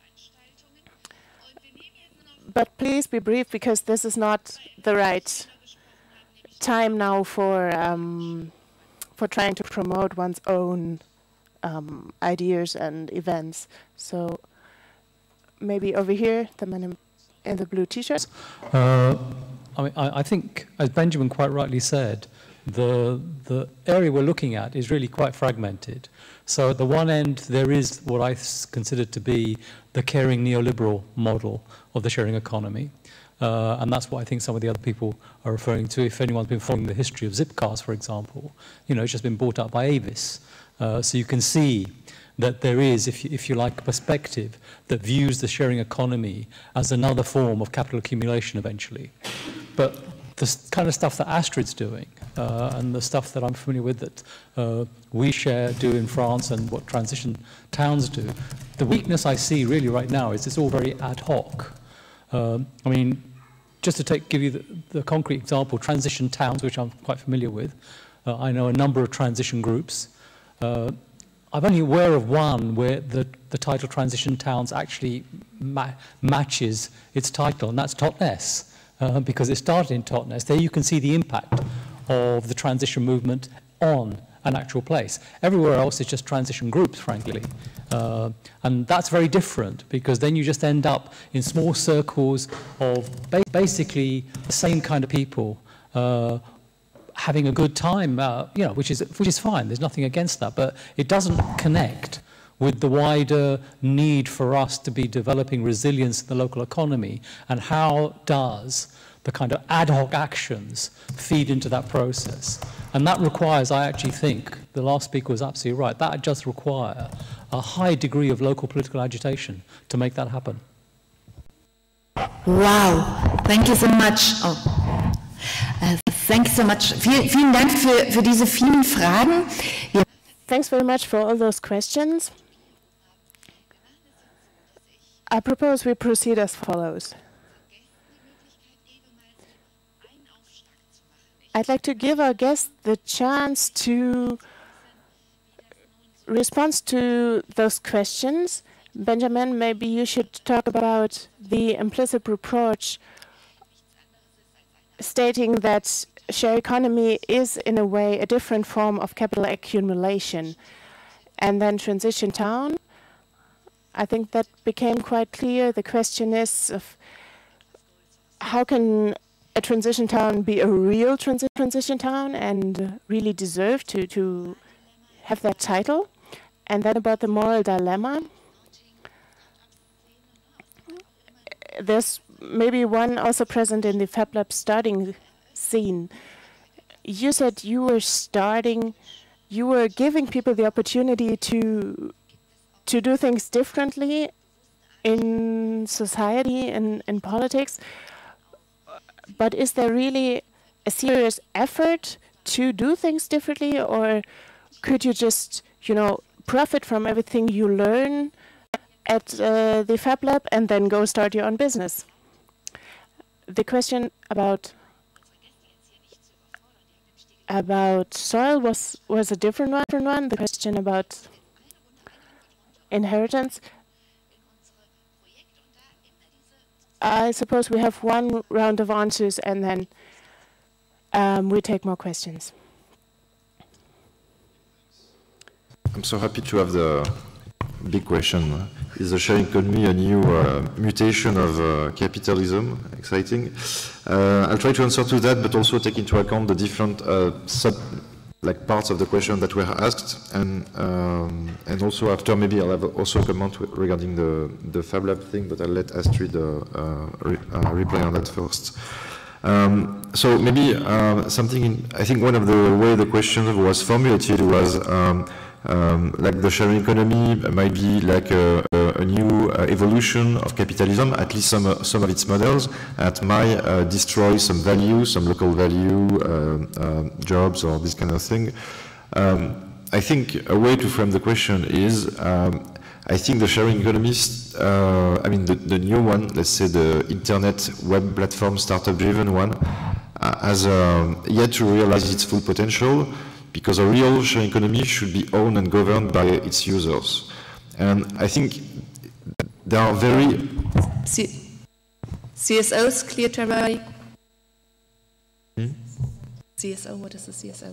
Speaker 9: But please be brief, because this is not the right time now for um, for trying to promote one's own um, ideas and events. So maybe over here, the man in, in the blue T-shirt.
Speaker 13: Uh, I mean, I, I think, as Benjamin quite rightly said, the the area we're looking at is really quite fragmented. So at the one end, there is what I consider to be the caring neoliberal model of the sharing economy. Uh, and that's what I think some of the other people are referring to. If anyone's been following the history of Zipcars, for example, you know, it's just been bought up by Avis. Uh, so you can see that there is, if you, if you like, a perspective that views the sharing economy as another form of capital accumulation eventually. But the kind of stuff that Astrid's doing, uh, and the stuff that I'm familiar with that uh, we share, do in France, and what transition towns do, the weakness I see really right now is it's all very ad hoc. Um, I mean, just to take, give you the, the concrete example, transition towns, which I'm quite familiar with, uh, I know a number of transition groups. Uh, I'm only aware of one where the, the title Transition Towns actually ma matches its title, and that's Totnes. Uh, because it started in Totnes. There you can see the impact of the transition movement on an actual place. Everywhere else is just transition groups, frankly. Uh, and that's very different, because then you just end up in small circles of ba basically the same kind of people uh, having a good time, uh, you know, which is which is fine. There's nothing against that, but it doesn't connect with the wider need for us to be developing resilience in the local economy, and how does the kind of ad hoc actions feed into that process. And that requires, I actually think, the last speaker was absolutely right, that does require a high degree of local political agitation to make that happen.
Speaker 6: Wow, thank you so much. Oh. Uh, thank you so much. Vielen, vielen Dank für, für diese vielen Fragen. Ja.
Speaker 9: Thanks very much for all those questions. I propose we proceed as follows. I'd like to give our guests the chance to respond to those questions. Benjamin, maybe you should talk about the implicit reproach stating that share economy is, in a way, a different form of capital accumulation. And then transition town, I think that became quite clear. The question is of how can a transition town be a real transi transition town and really deserve to, to have that title? And then about the moral dilemma. There's maybe one also present in the FabLab starting scene. You said you were starting, you were giving people the opportunity to to do things differently in society and in politics. But is there really a serious effort to do things differently, or could you just, you know, profit from everything you learn at uh, the FabLab and then go start your own business? The question about about soil was was a different one. Different one. The question about inheritance. I suppose we have one round of answers and then um, we take more questions.
Speaker 5: I'm so happy to have the big question. Is the sharing economy a new uh, mutation of uh, capitalism? Exciting. Uh, I'll try to answer to that, but also take into account the different uh, sub like parts of the question that were asked, and um, and also after maybe I'll have also a comment regarding the the FabLab thing, but I'll let Astrid uh, uh, re uh, reply on that first. Um, so maybe uh, something in, I think one of the way the question was formulated was um, um, like the sharing economy might be like a, a, a new uh, evolution of capitalism, at least some uh, some of its models, that might uh, destroy some value, some local value, uh, uh, jobs, or this kind of thing. Um, I think a way to frame the question is, um, I think the sharing economy, uh, I mean the, the new one, let's say the internet web platform startup driven one, uh, has um, yet to realize its full potential, because a real sharing economy should be owned and governed by its users. And I think there are very...
Speaker 6: C CSOs, clear to everybody?
Speaker 5: Hmm?
Speaker 6: C S O, what is the C S O?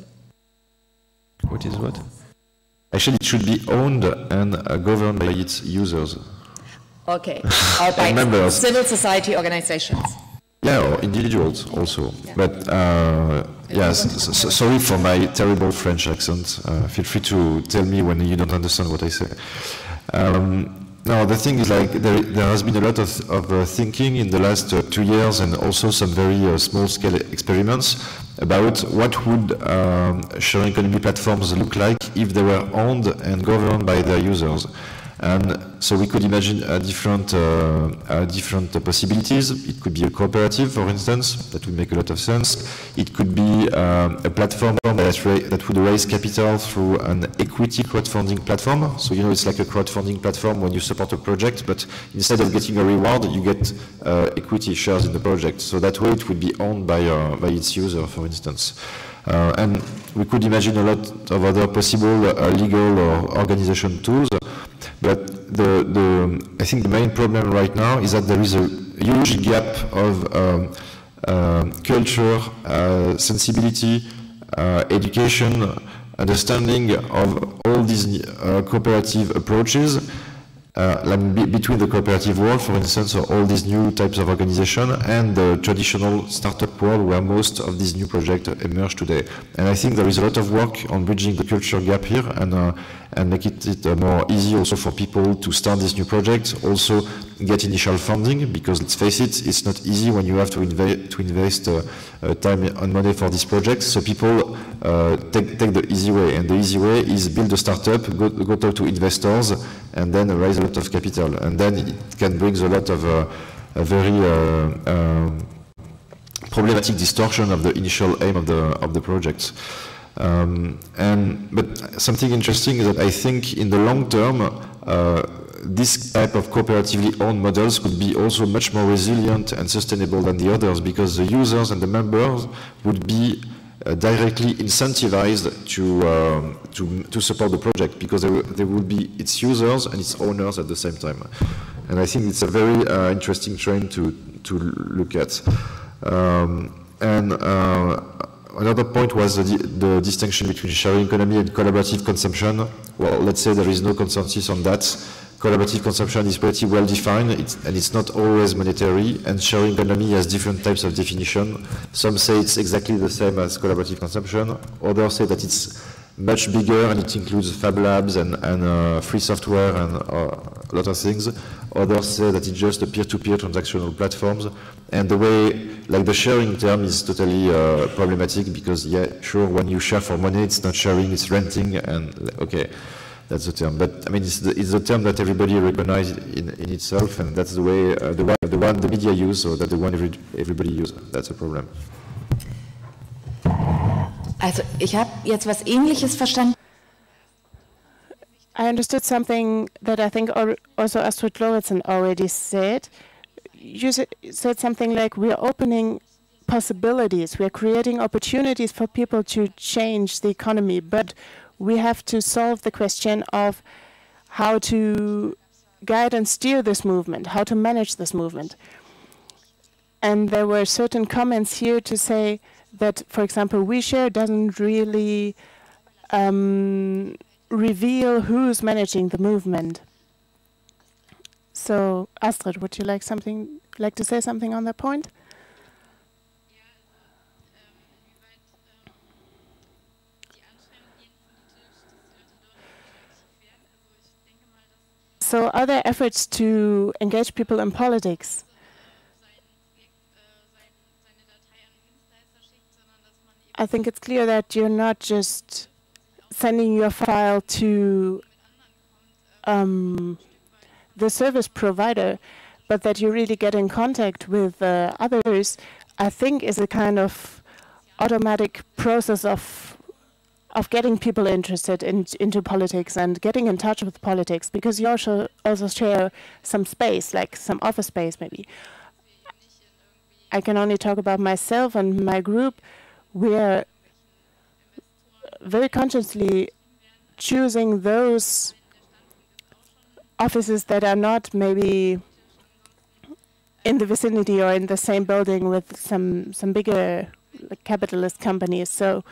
Speaker 5: What is what? Actually, it should be owned and uh, governed by its users.
Speaker 6: Okay, or by
Speaker 5: members.
Speaker 6: Civil society organizations.
Speaker 5: Yeah, or individuals also. Yeah. But uh, yes, so, so, sorry for my terrible French accent. Uh, feel free to tell me when you don't understand what I say. Um, now, the thing is, like, there, there has been a lot of, of uh, thinking in the last uh, two years, and also some very uh, small-scale experiments about what would um, sharing economy platforms look like if they were owned and governed by their users. And so we could imagine uh, different, uh, uh, different uh, possibilities. It could be a cooperative, for instance, that would make a lot of sense. It could be um, a platform that, that would raise capital through an equity crowdfunding platform. So, you know, it's like a crowdfunding platform when you support a project, but instead of getting a reward, you get uh, equity shares in the project. So that way it would be owned by, uh, by its user, for instance. Uh, and we could imagine a lot of other possible uh, legal or organization tools. But the, the, I think the main problem right now is that there is a huge gap of um, uh, culture, uh, sensibility, uh, education, understanding of all these uh, cooperative approaches Uh, like be between the cooperative world, for instance, or all these new types of organization, and the traditional startup world where most of these new projects emerge today. And I think there is a lot of work on bridging the culture gap here, and uh, and make it, it uh, more easy also for people to start this new project, also get initial funding, because let's face it, it's not easy when you have to, inve to invest uh, uh, time and money for this project. So people uh, take, take the easy way, and the easy way is build a startup, go, go talk to investors, and then raise a lot of capital. And then it can bring a lot of uh, a very uh, uh, problematic distortion of the initial aim of the, of the project. Um, and, but something interesting is that I think in the long term, uh, this type of cooperatively owned models could be also much more resilient and sustainable than the others, because the users and the members would be uh, directly incentivized to, um, to, to support the project, because they, they would be its users and its owners at the same time. And I think it's a very uh, interesting trend to, to look at. Um, and uh, Another point was the, the distinction between sharing economy and collaborative consumption. Well, let's say there is no consensus on that. Collaborative consumption is pretty well defined, it's, and it's not always monetary, and sharing economy has different types of definition. Some say it's exactly the same as collaborative consumption. Others say that it's much bigger and it includes Fab Labs and, and uh, free software and uh, a lot of things. Others say that it's just a peer-to-peer transactional platforms. And the way, like the sharing term is totally uh, problematic, because yeah, sure, when you share for money, it's not sharing, it's renting, and okay, that's the term. But I mean, it's the, it's the term that everybody recognizes in, in itself, and that's the way, uh, the, one, the one the media use, so that the one every, everybody uses. That's a problem.
Speaker 6: Also, ich habe jetzt was Ähnliches verstanden.
Speaker 9: I understood something that I think also Astrid Lorentzen already said. You said something like, we're opening possibilities, we're creating opportunities for people to change the economy, but we have to solve the question of how to guide and steer this movement, how to manage this movement. And there were certain comments here to say that, for example, WeShare doesn't really um, reveal who's managing the movement. So, Astrid, would you like something, like to say something on that point? So, are there efforts to engage people in politics? I think it's clear that you're not just sending your file to um, the service provider, but that you really get in contact with uh, others, I think is a kind of automatic process of of getting people interested in, into politics and getting in touch with politics, because you also, also share some space, like some office space maybe. I can only talk about myself and my group. We're very consciously choosing those offices that are not maybe in the vicinity or in the same building with some some bigger like, capitalist companies. So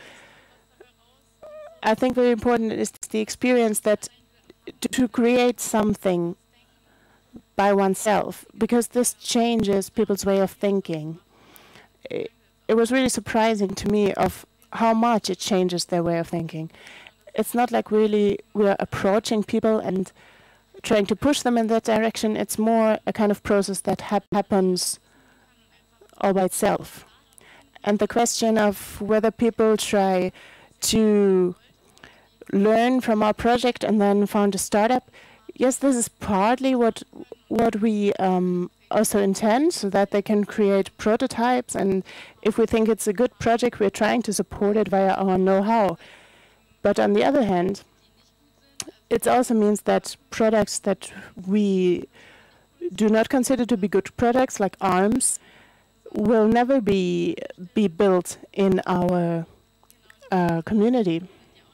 Speaker 9: I think very important is the experience that to, to create something by oneself, because this changes people's way of thinking. It, it was really surprising to me of how much it changes their way of thinking. It's not like really we're approaching people and trying to push them in that direction. It's more a kind of process that hap happens all by itself. And the question of whether people try to learn from our project and then found a startup, yes, this is partly what what we um, also intend, so that they can create prototypes, and if we think it's a good project, we're trying to support it via our know-how. But on the other hand, it also means that products that we do not consider to be good products, like ARMS, will never be be built in our uh, community.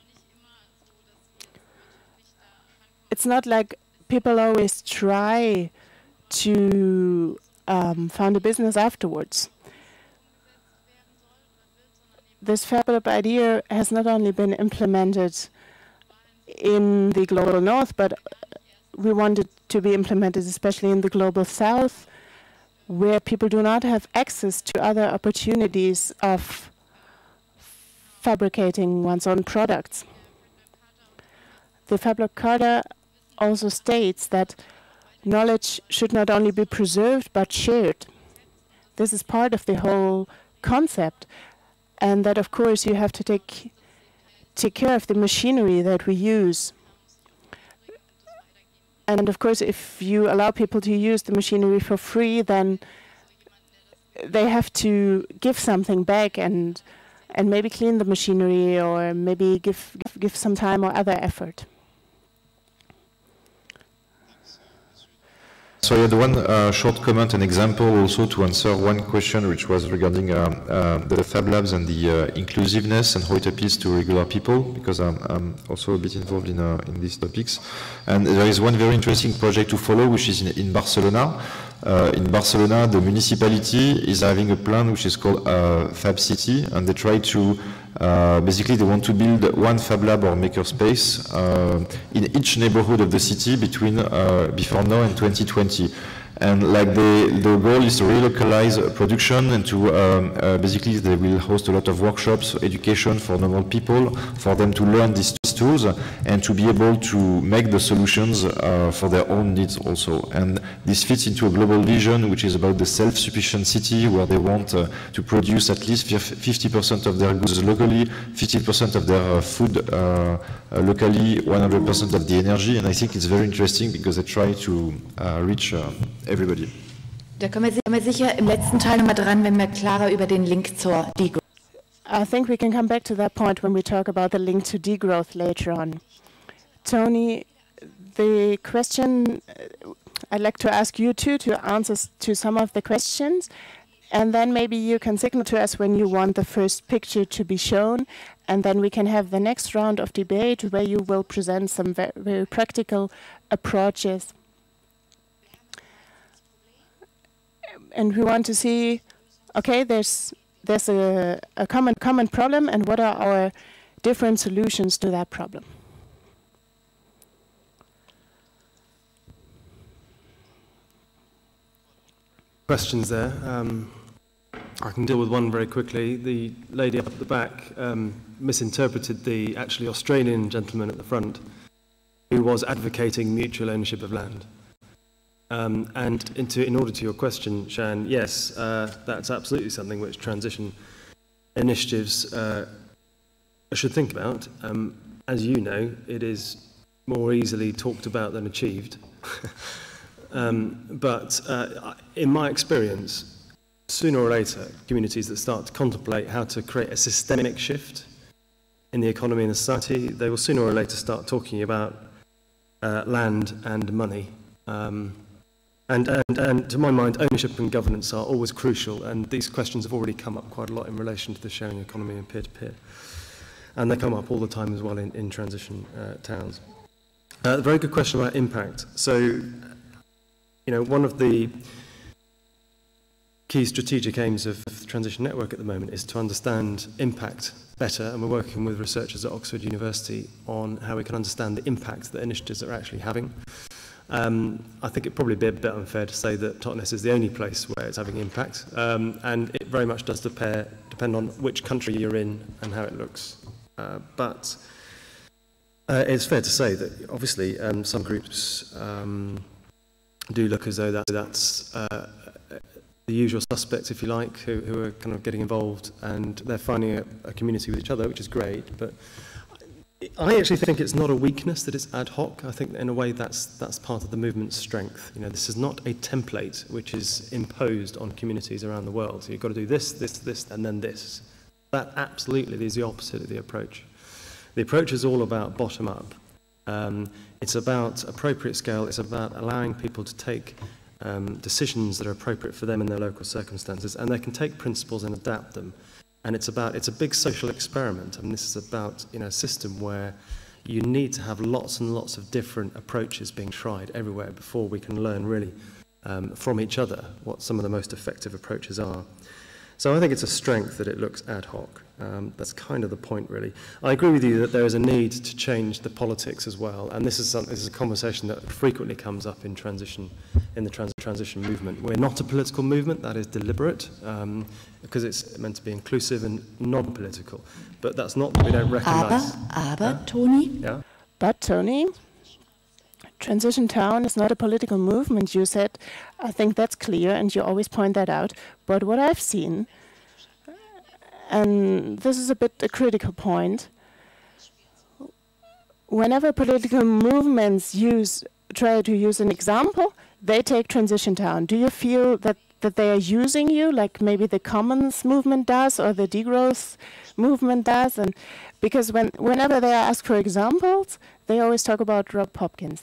Speaker 9: It's not like people always try to um, found a business afterwards. This Fab Lab idea has not only been implemented in the Global North, but we want it to be implemented, especially in the global south, where people do not have access to other opportunities of fabricating one's own products. The FabLab Charter also states that knowledge should not only be preserved but shared. This is part of the whole concept, and that of course you have to take take care of the machinery that we use. And of course, if you allow people to use the machinery for free, then they have to give something back and and maybe clean the machinery, or maybe give give, give some time or other effort.
Speaker 5: So I had one uh, short comment and example also to answer one question which was regarding uh, uh, the Fab Labs and the uh, inclusiveness and how it appeals to regular people, because I'm, I'm also a bit involved in, uh, in these topics. And there is one very interesting project to follow, which is in, in Barcelona. Uh, in Barcelona, the municipality is having a plan which is called uh, Fab City, and they try to Uh, basically, they want to build one Fab Lab or makerspace uh, in each neighborhood of the city between uh, before now and twenty twenty. And like the the goal is to relocalize production and to um, uh, basically they will host a lot of workshops, education for normal people, for them to learn these tools and to be able to make the solutions uh, for their own needs also. And this fits into a global vision which is about the self-sufficient city, where they want uh, to produce at least fifty percent of their goods locally, fifty percent of their uh, food uh, uh, locally, one hundred percent of the energy. And I think it's very interesting because they try to uh, reach uh, everybody.
Speaker 6: Da kommen wir sicher im letzten Teil nochmal dran, wenn wir klarer über den Link zur Degrowth.
Speaker 9: I think we can come back to that point when we talk about the link to degrowth later on. Tony, the question, I'd like to ask you too to answer to some of the questions, and then maybe you can signal to us when you want the first picture to be shown, and then we can have the next round of debate where you will present some very, very practical approaches. And we want to see, okay, there's there's a, a common common problem, and what are our different solutions to that problem?
Speaker 7: Questions there. Um, I can deal with one very quickly. The lady up at the back um, misinterpreted the actually Australian gentleman at the front, who was advocating mutual ownership of land. Um, and into, in order to your question, Shan, yes, uh, that's absolutely something which transition initiatives uh, should think about. Um, as you know, it is more easily talked about than achieved. um, but uh, in my experience, sooner or later, communities that start to contemplate how to create a systemic shift in the economy and the society, they will sooner or later start talking about uh, land and money. Um, And, and, and to my mind, ownership and governance are always crucial, and these questions have already come up quite a lot in relation to the sharing economy and peer-to-peer. And they come up all the time as well in, in transition uh, towns. Uh, a very good question about impact. So, you know, one of the key strategic aims of the Transition Network at the moment is to understand impact better, and we're working with researchers at Oxford University on how we can understand the impact that initiatives are actually having. Um, I think it'd probably be a bit unfair to say that Totnes is the only place where it's having impact, um, and it very much does depend, depend on which country you're in and how it looks. Uh, but uh, it's fair to say that obviously um, some groups um, do look as though that, that's uh, the usual suspects, if you like, who, who are kind of getting involved, and they're finding a, a community with each other, which is great. But I actually think it's not a weakness that it's ad hoc. I think in a way that's that's part of the movement's strength. You know, this is not a template which is imposed on communities around the world. So you've got to do this, this, this, and then this. That absolutely is the opposite of the approach. The approach is all about bottom up. Um, it's about appropriate scale. It's about allowing people to take um, decisions that are appropriate for them in their local circumstances, and they can take principles and adapt them. And it's about, it's a big social experiment. I mean, this is about, you know, a system where you need to have lots and lots of different approaches being tried everywhere before we can learn really um, from each other what some of the most effective approaches are. So I think it's a strength that it looks ad hoc. Um, that's kind of the point, really. I agree with you that there is a need to change the politics as well, and this is, some, this is a conversation that frequently comes up in transition, in the trans transition movement. We're not a political movement, that is deliberate, um, because it's meant to be inclusive and non-political. But that's not that we don't recognise.
Speaker 6: Aber, aber, yeah? Tony?
Speaker 7: Yeah.
Speaker 9: But Tony, Transition Town is not a political movement, you said. I think that's clear, and you always point that out. But what I've seen, and this is a bit a critical point, whenever political movements use try to use an example, they take Transition Town. Do you feel that, that they are using you, like maybe the Commons movement does or the degrowth movement does? And because when whenever they are asked for examples, they always talk about Rob Hopkins.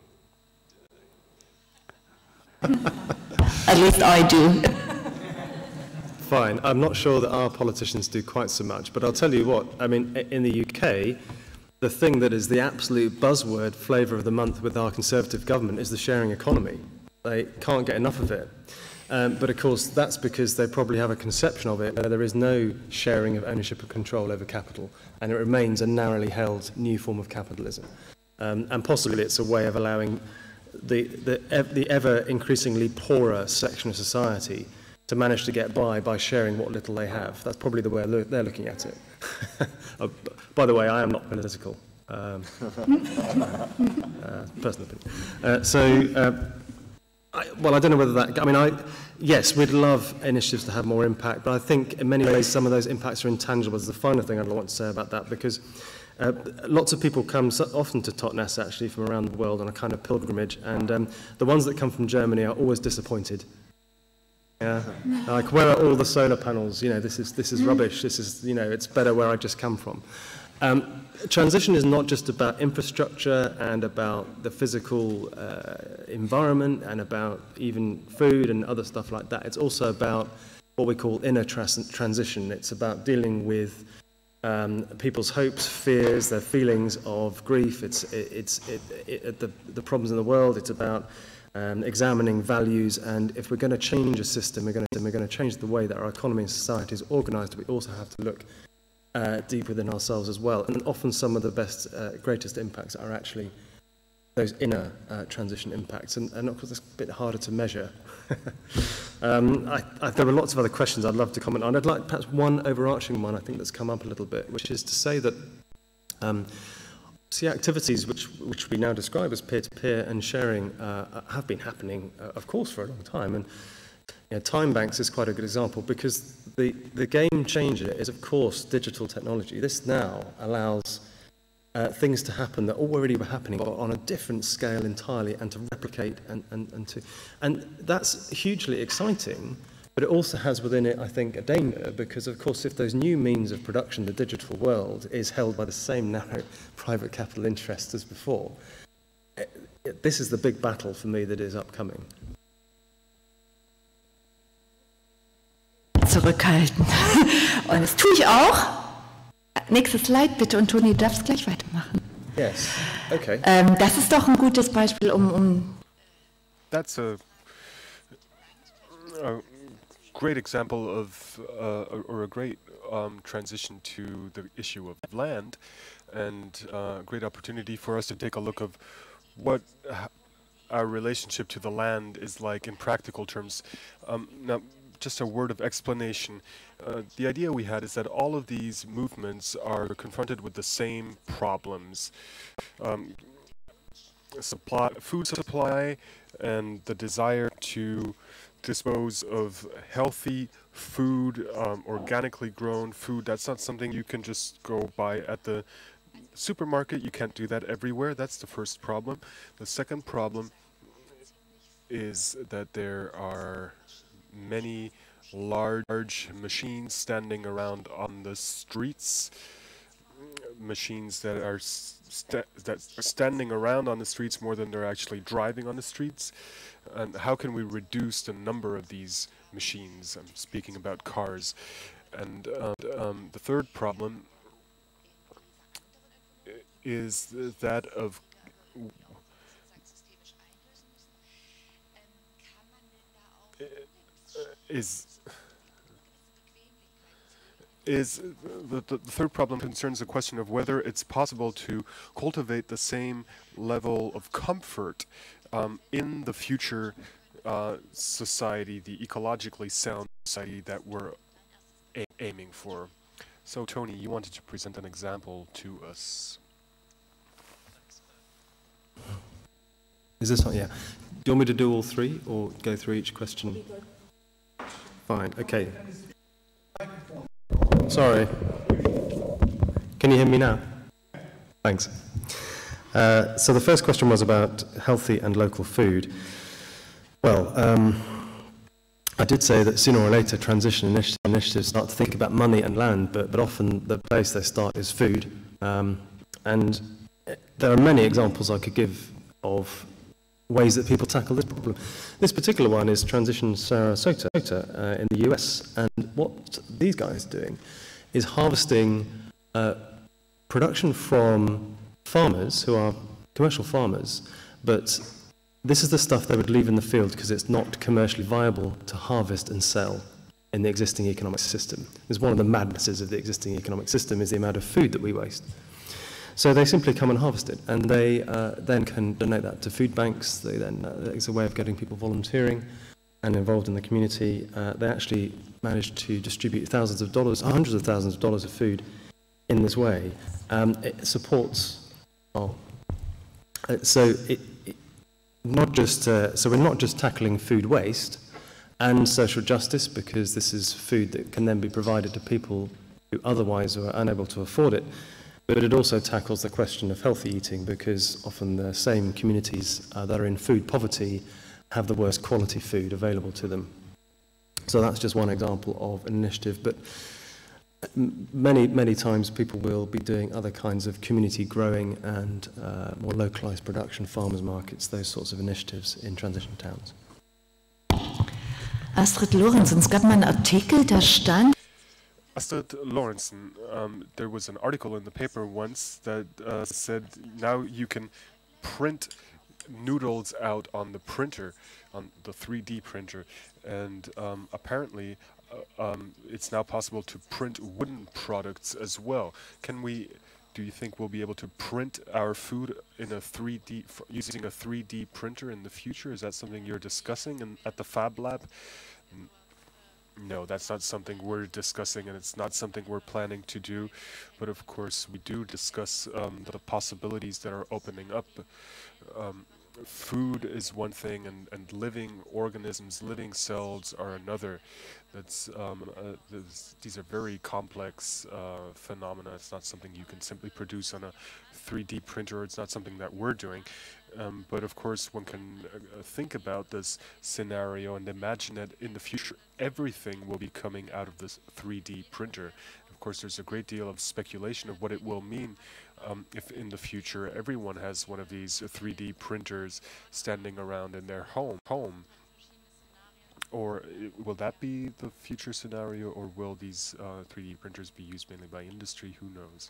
Speaker 6: At least I do.
Speaker 7: Fine. I'm not sure that our politicians do quite so much, but I'll tell you what, I mean, in the U K, the thing that is the absolute buzzword flavour of the month with our Conservative government is the sharing economy. They can't get enough of it. Um, but of course, that's because they probably have a conception of it where there is no sharing of ownership and control over capital, and it remains a narrowly held new form of capitalism. Um, and possibly it's a way of allowing the, the, ev the ever increasingly poorer section of society to manage to get by by sharing what little they have. That's probably the way lo they're looking at it. Oh, by the way, I am not political. Um, uh, personal opinion. Uh, so, uh, I, well, I don't know whether that, I mean, I, yes, we'd love initiatives to have more impact, but I think in many ways some of those impacts are intangible. Is the final thing I'd want to say about that, because uh, lots of people come so often to Totnes actually from around the world on a kind of pilgrimage, and um, the ones that come from Germany are always disappointed. Yeah, like, where are all the solar panels? You know, this is this is rubbish. This is, you know, it's better where I just come from. Um, transition is not just about infrastructure and about the physical uh, environment and about even food and other stuff like that. It's also about what we call inner trans transition. It's about dealing with um, people's hopes, fears, their feelings of grief. It's it, it's it, it, the the problems in the world. It's about Um, examining values, and if we're going to change a system, we're going to, we're going to change the way that our economy and society is organised, we also have to look uh, deep within ourselves as well. And often some of the best, uh, greatest impacts are actually those inner uh, transition impacts, and, and of course it's a bit harder to measure. um, I, I, there are lots of other questions I'd love to comment on. I'd like perhaps one overarching one I think that's come up a little bit, which is to say that um, see, activities which, which we now describe as peer-to-peer and sharing uh, have been happening, uh, of course, for a long time. And you know, time banks is quite a good example, because the, the game changer is, of course, digital technology. This now allows uh, things to happen that already were happening, but on a different scale entirely, and to replicate and, and, and to... And that's hugely exciting. But it also has within it, I think, a danger, because, of course, if those new means of production, the digital world, is held by the same narrow private capital interests as before, it, it, this is the big battle for me that is upcoming.
Speaker 6: Zurückhalten. Und das tue ich auch. Nächstes Slide bitte, und Toni, du darfst gleich weitermachen.
Speaker 7: Yes, okay.
Speaker 6: Ähm, das ist doch ein gutes Beispiel, um... um
Speaker 4: That's a... a great example of, uh, or a great um, transition to the issue of land, and a uh, great opportunity for us to take a look of what our relationship to the land is like in practical terms. Um, now, just a word of explanation. Uh, the idea we had is that all of these movements are confronted with the same problems. Um, supply, food supply, and the desire to dispose of healthy food, um, organically grown food. That's not something you can just go buy at the supermarket. You can't do that everywhere. That's the first problem. The second problem is that there are many large machines standing around on the streets, machines that are sta that are standing around on the streets more than they're actually driving on the streets. And how can we reduce the number of these machines? I'm speaking about cars. And uh, um, the third problem is that of is is the, the, the third problem concerns the question of whether it's possible to cultivate the same level of comfort um, in the future uh, society, the ecologically sound society that we're a aiming for. So, Tony, you wanted to present an example to us.
Speaker 7: Is this on? Yeah. Do you want me to do all three or go through each question? Fine, okay. Sorry. Can you hear me now? Thanks. Uh, so the first question was about healthy and local food. Well, um, I did say that sooner or later transition initi initiatives start to think about money and land, but, but often the place they start is food. Um, and there are many examples I could give of ways that people tackle this problem. This particular one is Transition Sarasota uh, in the U S, and what these guys are doing is harvesting uh, production from farmers who are commercial farmers, but this is the stuff they would leave in the field because it's not commercially viable to harvest and sell in the existing economic system. It's one of the madnesses of the existing economic system is the amount of food that we waste. So they simply come and harvest it, and they uh, then can donate that to food banks. They then, uh, it's a way of getting people volunteering and involved in the community. Uh, they actually managed to distribute thousands of dollars, hundreds of thousands of dollars of food in this way. Um, it supports, oh, uh, so it, it not just, uh, so we're not just tackling food waste and social justice, because this is food that can then be provided to people who otherwise are unable to afford it. But it also tackles the question of healthy eating, because often the same communities uh, that are in food poverty have the worst quality food available to them. So that's just one example of an initiative. But many, many times people will be doing other kinds of community growing and uh, more localized production, farmers markets, those sorts of initiatives in transition towns.
Speaker 6: Astrid Lorenzen, es gab mal einen Artikel, da stand...
Speaker 4: Astrid Lorenzen, um, there was an article in the paper once that uh, said now you can print noodles out on the printer, on the three D printer, and um, apparently uh, um, it's now possible to print wooden products as well. Can we, do you think we'll be able to print our food in a three D, using a three D printer in the future? Is that something you're discussing in, at the Fab Lab? No, that's not something we're discussing, and it's not something we're planning to do. But of course, we do discuss um, the possibilities that are opening up. Um, food is one thing, and, and living organisms, living cells are another. That's um, uh, this, these are very complex uh, phenomena. It's not something you can simply produce on a three D printer. It's not something that we're doing. Um, but of course, one can uh, think about this scenario and imagine that in the future, everything will be coming out of this three D printer. Of course, there's a great deal of speculation of what it will mean um, if in the future everyone has one of these three D printers standing around in their home. home. Or will that be the future scenario, or will these uh, three D printers be used mainly by industry? Who knows?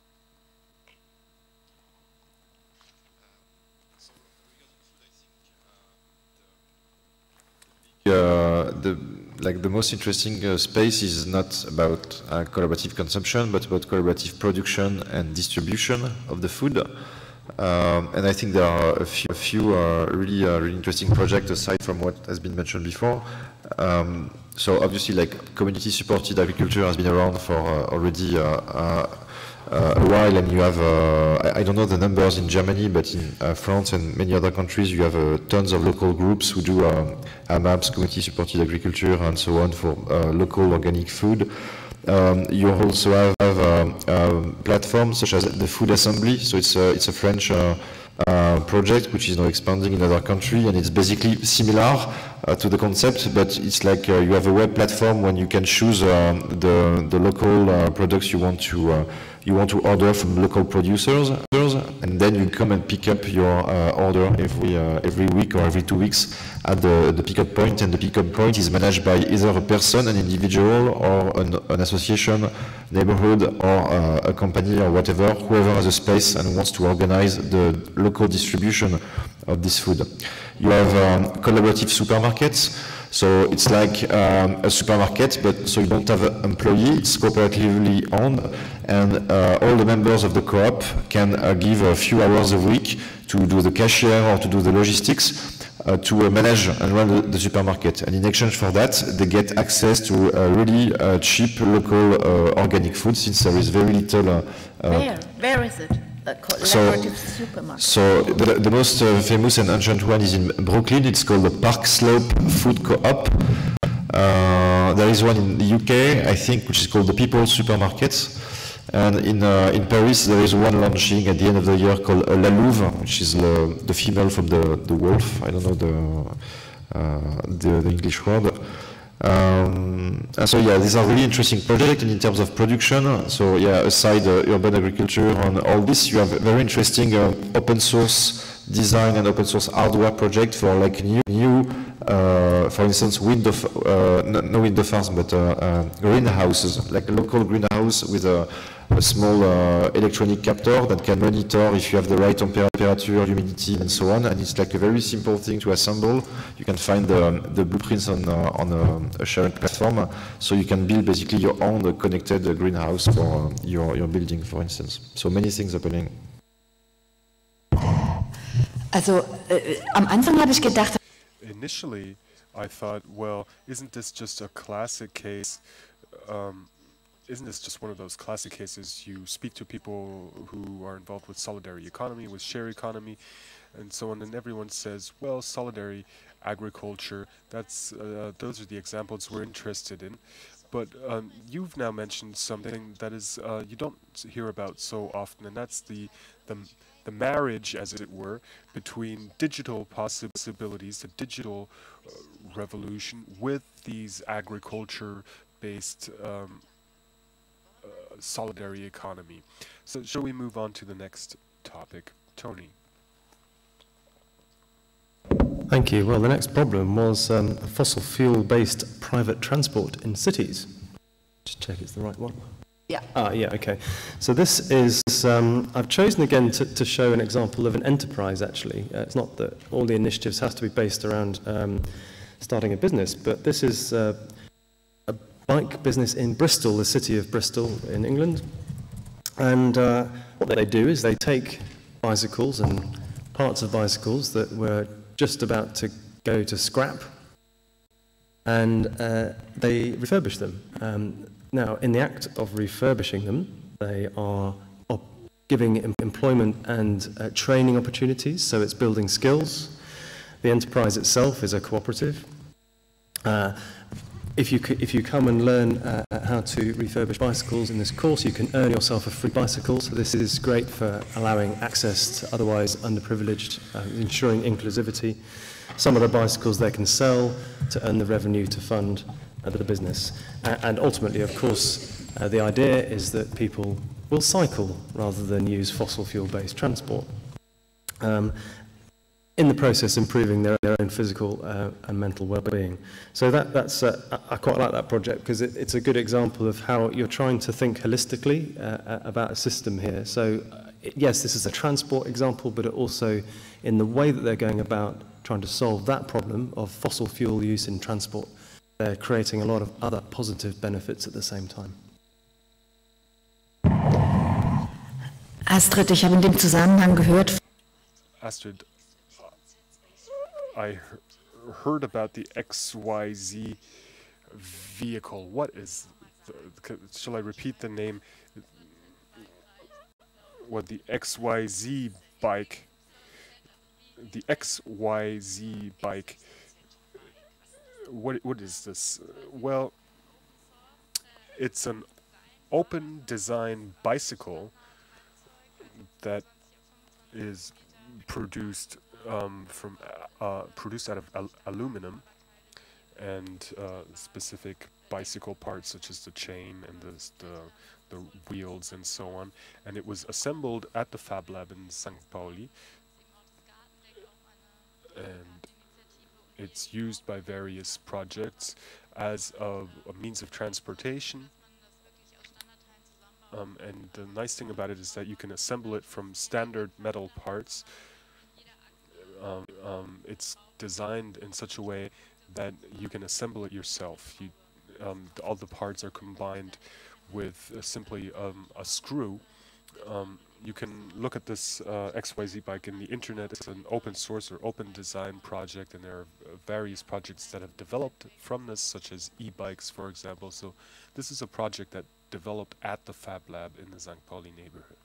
Speaker 5: Uh, the like the most interesting uh, space is not about uh, collaborative consumption, but about collaborative production and distribution of the food. Um, and I think there are a few, a few uh, really, uh, really interesting projects aside from what has been mentioned before. Um, so obviously, like community-supported agriculture has been around for uh, already uh, uh, uh, a while, and you have, uh, I, I don't know the numbers in Germany, but in uh, France and many other countries, you have uh, tons of local groups who do um, A M A Ps, community-supported agriculture, and so on for uh, local organic food. Um, you also have, have uh, uh, platforms such as the Food Assembly. So it's a, it's a French uh, uh, project which is now expanding in other countries, and it's basically similar uh, to the concept, but it's like uh, you have a web platform when you can choose uh, the the local uh, products you want to uh, you want to order from local producers, and then you come and pick up your uh, order every uh, every week or every two weeks at the, the pickup point, and the pickup point is managed by either a person, an individual, or an, an association, neighborhood, or uh, a company or whatever, whoever has a space and wants to organize the local distribution of this food. You have um, collaborative supermarkets. So it's like um, a supermarket, but so you don't have an employee, it's cooperatively owned, and uh, all the members of the co-op can uh, give a few hours a week to do the cashier or to do the logistics, uh, to uh, manage and run the, the supermarket. And in exchange for that, they get access to uh, really uh, cheap local uh, organic food, since there is very little... Uh, uh,
Speaker 6: Where? Where is it? A collaborative so, supermarket.
Speaker 5: So the, the most uh, famous and ancient one is in Brooklyn. It's called the Park Slope Food Co-op. Uh, there is one in the U K, I think, which is called the People Supermarket. And in uh, in Paris, there is one launching at the end of the year called uh, La Louve, which is the, the female from the, the wolf. I don't know the, uh, the, the English word. Um, and so yeah, these are really interesting projects. And in terms of production, so yeah, aside uh, urban agriculture and all this, you have very interesting uh, open source design and open source hardware project for like new, new uh, for instance, wind of, uh, no, no wind farms, but uh, uh, greenhouses, like a local greenhouse with a, a small uh, electronic captor that can monitor if you have the right temperature, humidity, and so on. And it's like a very simple thing to assemble. You can find the, the blueprints on, uh, on a, a shared platform, so you can build basically your own uh, connected uh, greenhouse for uh, your, your building, for instance. So many things happening.
Speaker 6: Also, äh, am Anfang habe ich gedacht...
Speaker 4: Initially, I thought, well, isn't this just a classic case, um, isn't this just one of those classic cases you speak to people who are involved with solidarity economy, with share economy, and so on, and everyone says, well, solidarity agriculture, that's, uh, those are the examples we're interested in. But um, you've now mentioned something that is uh, you don't hear about so often, and that's the, the the marriage, as it were, between digital possibilities, the digital uh, revolution, with these agriculture-based um, uh, solidarity economy. So shall we move on to the next topic? Tony.
Speaker 7: Thank you. Well, the next problem was um, fossil fuel-based private transport in cities. Just check it's the right one.
Speaker 6: Yeah.
Speaker 7: Ah, yeah, okay. So this is, um, I've chosen again to, to show an example of an enterprise, actually. Uh, it's not that all the initiatives have to be based around um, starting a business, but this is uh, a bike business in Bristol, the city of Bristol in England. And uh, what they do is they take bicycles and parts of bicycles that were just about to go to scrap, and uh, they refurbish them. Um, now, in the act of refurbishing them, they are giving em employment and uh, training opportunities, so it's building skills. The enterprise itself is a cooperative. Uh, if, you c if you come and learn uh, how to refurbish bicycles in this course, you can earn yourself a free bicycle, so this is great for allowing access to otherwise underprivileged, uh, ensuring inclusivity. Some of the bicycles they can sell to earn the revenue to fund uh, the business. Uh, and ultimately, of course, uh, the idea is that people will cycle rather than use fossil fuel-based transport. Um, in the process, improving their, their own physical uh, and mental well-being. So that, that's, uh, I quite like that project because it, it's a good example of how you're trying to think holistically uh, about a system here. So uh, yes, this is a transport example, but it also, in the way that they're going about trying to solve that problem of fossil fuel use in transport, they're creating a lot of other positive benefits at the same time.
Speaker 6: Astrid, ich habe in dem Zusammenhang gehört...
Speaker 4: Astrid, I heard about the X Y Z vehicle. What is, the, shall I repeat the name? What, the X Y Z bike, the X Y Z bike, what, what is this? Well, it's an open design bicycle that is produced um, from uh, produced out of al aluminum and uh, specific bicycle parts such as the chain and the, the the wheels and so on, and it was assembled at the Fab Lab in Sankt Pauli, and it's used by various projects as a, a means of transportation. Um, and the nice thing about it is that you can assemble it from standard metal parts. Um, um, it's designed in such a way that you can assemble it yourself. You, um, all the parts are combined with uh, simply um, a screw. Um, you can look at this uh, X Y Z bike in the internet. It's an open source or open design project, and there are uh, various projects that have developed from this, such as e-bikes, for example. So this is a project that developed at the Fab Lab in the Sankt Pauli neighborhood.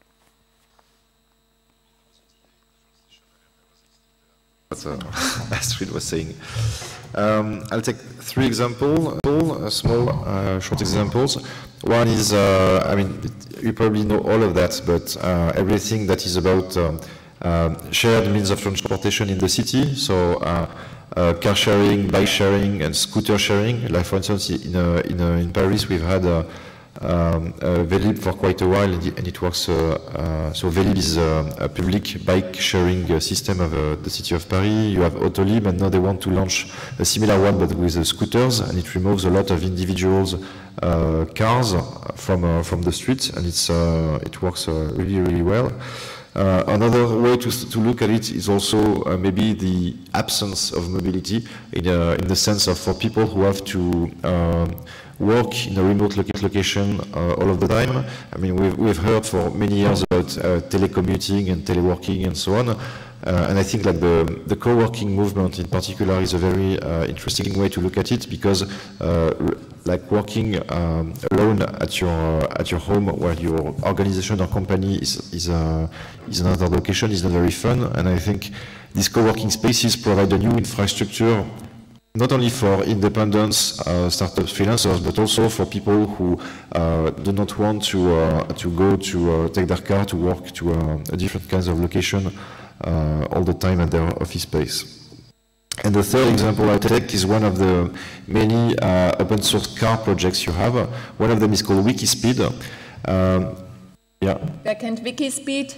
Speaker 5: What uh, Astrid was saying. Um, I'll take three examples, uh, small, uh, short examples. One is, uh, I mean, it, you probably know all of that, but uh, everything that is about um, uh, shared means of transportation in the city, so uh, uh, car sharing, bike sharing, and scooter sharing. Like, for instance, in, uh, in, uh, in Paris, we've had uh, Um, uh, Velib for quite a while, and it, and it works. Uh, uh, so Velib is uh, a public bike sharing uh, system of uh, the city of Paris. You have Autolib, and now they want to launch a similar one, but with uh, scooters, and it removes a lot of individuals' uh, cars from uh, from the streets, and it's uh, it works uh, really really well. Uh, another way to, to look at it is also uh, maybe the absence of mobility in, uh, in the sense of for people who have to um, work in a remote location uh, all of the time. I mean, we've, we've heard for many years about uh, telecommuting and teleworking and so on. Uh, and I think like the, the co-working movement in particular is a very uh, interesting way to look at it, because uh, like working um, alone at your uh, at your home, where your organization or company is is, uh, is another location, is not very fun. And I think these co-working spaces provide a new infrastructure, not only for independents, uh, startups, freelancers, but also for people who uh, do not want to uh, to go to uh, take their car to work to uh, a different kinds of location uh, all the time at their office space. And the third example I take is one of the many uh, open source car projects you have. One of them is called Wikispeed. Um, yeah.
Speaker 6: Wer kennt Wikispeed?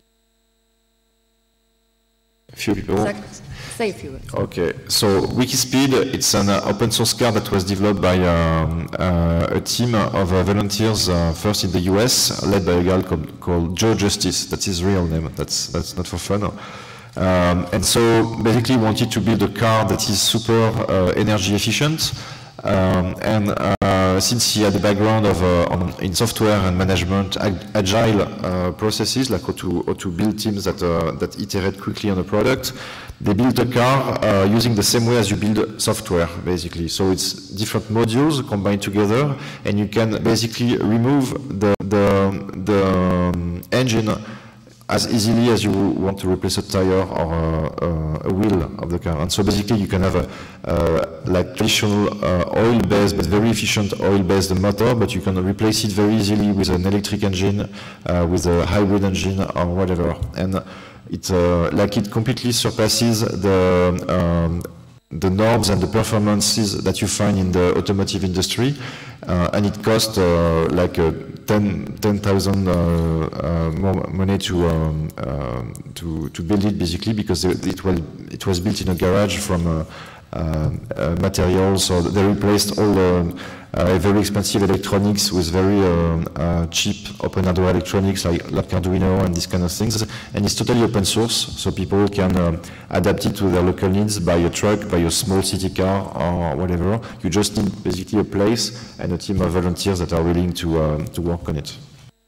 Speaker 5: A few people.
Speaker 6: Sag, say a few.
Speaker 5: Okay, so Wikispeed, it's an uh, open source car that was developed by um, uh, a team of uh, volunteers, uh, first in the U S, led by a guy called, called Joe Justice. That's his real name. That's that's not for fun. Um, and so basically wanted to build a car that is super uh, energy efficient. Um, and uh, since he had a background of uh, on, in software and management, ag agile uh, processes, like how to, how to build teams that uh, that iterate quickly on a product, they built a car uh, using the same way as you build software, basically. So it's different modules combined together, and you can basically remove the the the um, engine as easily as you want to replace a tire or a, a wheel of the car. And so basically you can have a uh, like traditional uh, oil-based but very efficient oil-based motor, but you can replace it very easily with an electric engine, uh, with a hybrid engine or whatever. And it uh, like it completely surpasses the um, the norms and the performances that you find in the automotive industry, uh, and it costs uh, like uh, ten thousand uh, uh, more money to um, uh, to to build it, basically, because it was it was built in a garage from uh, uh, uh, materials. So they replaced all the uh, very expensive electronics with very uh, uh, cheap open hardware electronics like, like Arduino and these kind of things. And it's totally open source, so people can uh, adapt it to their local needs, buy a truck, buy a small city car or whatever. You just need basically a place and a team of volunteers that are willing to, uh, to work on it.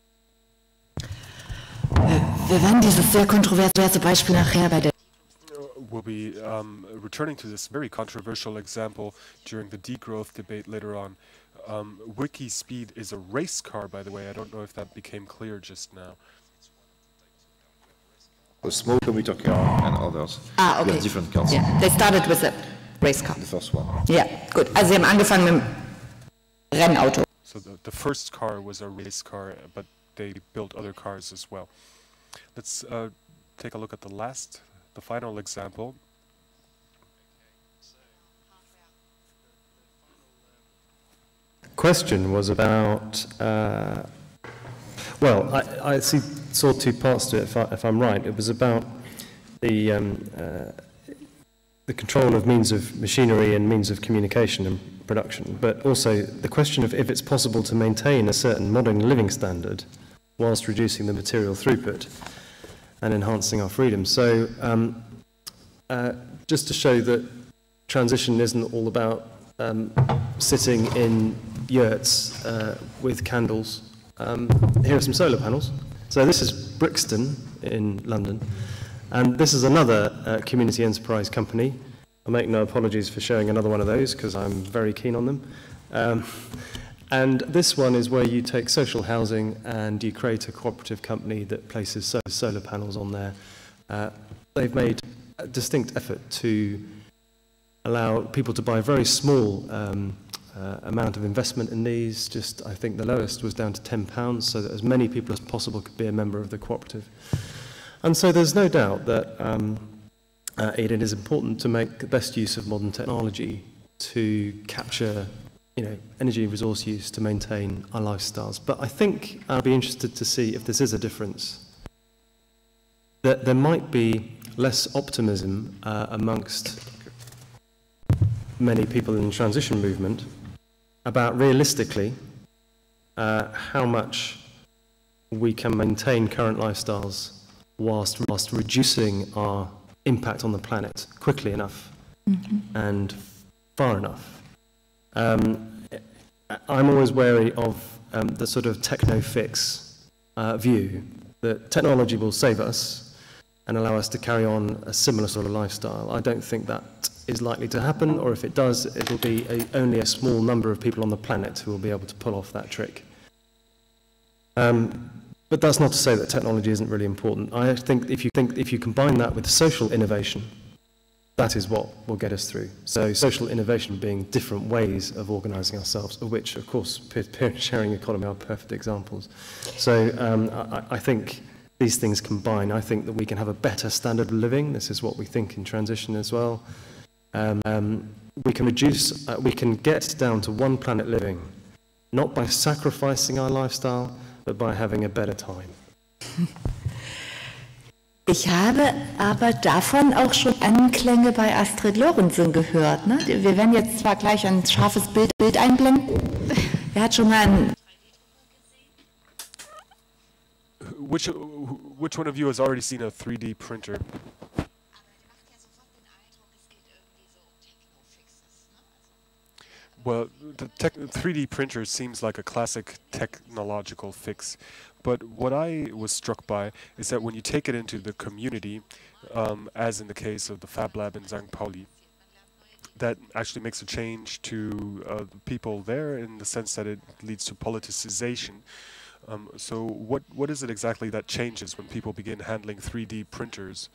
Speaker 6: Wir werden dieses sehr kontroverse Beispiel nachher bei der
Speaker 4: We'll be um, returning to this very controversial example during the degrowth debate later on. Um, Wikispeed is a race car, by the way. I don't know if that became clear just now.
Speaker 5: A small commuter car and others.
Speaker 6: Ah, okay.
Speaker 5: Different cars.
Speaker 6: Yeah, they started with a race car.
Speaker 5: The first one.
Speaker 6: Ja, gut. Also sie haben angefangen mit dem Rennauto.
Speaker 4: So the, the first car was a race car, but they built other cars as well. Let's uh, take a look at the last, the final example.
Speaker 7: Question was about, uh, well, I, I see, saw two parts to it, if, I, if I'm right. It was about the, um, uh, the control of means of machinery and means of communication and production, but also the question of if it's possible to maintain a certain modern living standard whilst reducing the material throughput and enhancing our freedom. So um, uh, just to show that transition isn't all about um, sitting in yurts uh, with candles. Um, here are some solar panels. So this is Brixton in London, and this is another uh, community enterprise company. I make no apologies for showing another one of those because I'm very keen on them. Um, and this one is where you take social housing and you create a cooperative company that places so solar panels on there. Uh, they've made a distinct effort to allow people to buy a very small um, uh, amount of investment in these. Just, I think the lowest was down to ten pounds, so that as many people as possible could be a member of the cooperative. And so there's no doubt that um, uh, it is important to make the best use of modern technology to capture, you know, energy resource use to maintain our lifestyles. But I think I'll be interested to see if this is a difference. That there might be less optimism uh, amongst many people in the transition movement about realistically uh, how much we can maintain current lifestyles whilst, whilst reducing our impact on the planet quickly enough mm-hmm. and far enough. Um, I'm always wary of um, the sort of techno-fix uh, view that technology will save us and allow us to carry on a similar sort of lifestyle. I don't think that is likely to happen, or if it does, it'll be a, only a small number of people on the planet who will be able to pull off that trick. Um, but that's not to say that technology isn't really important. I think if you think if you combine that with social innovation, that is what will get us through. So social innovation being different ways of organising ourselves, of which, of course, peer-to-peer sharing economy are perfect examples. So um, I, I think these things combine. I think that we can have a better standard of living. This is what we think in transition as well. Um, um, we can reduce, uh, we can get down to one planet living, not by sacrificing our lifestyle, but by having a better time.
Speaker 6: Ich habe aber davon auch schon Anklänge bei Astrid Lorentzen gehört. Ne? Wir werden jetzt zwar gleich ein scharfes Bild, Bild einblenden. Er hat schon mal ein...
Speaker 4: Which, which one of you has already seen a three D printer? Well, the tech, three D printer seems like a classic technological fix, but what I was struck by is that when you take it into the community, um, as in the case of the Fab Lab in Sankt Pauli, that actually makes a change to uh, people there in the sense that it leads to politicization. Um, so what, what is it exactly that changes when people begin handling three D printers?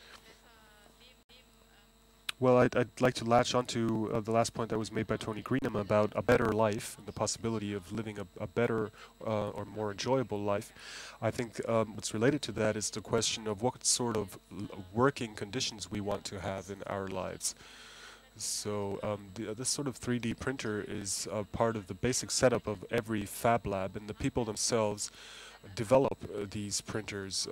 Speaker 4: Well, I'd, I'd like to latch onto uh, the last point that was made by Tony Greenham about a better life and the possibility of living a, a better uh, or more enjoyable life. I think um, what's related to that is the question of what sort of working conditions we want to have in our lives. So um, the, uh, this sort of three D printer is uh, part of the basic setup of every Fab Lab, and the people themselves develop uh, these printers. Uh,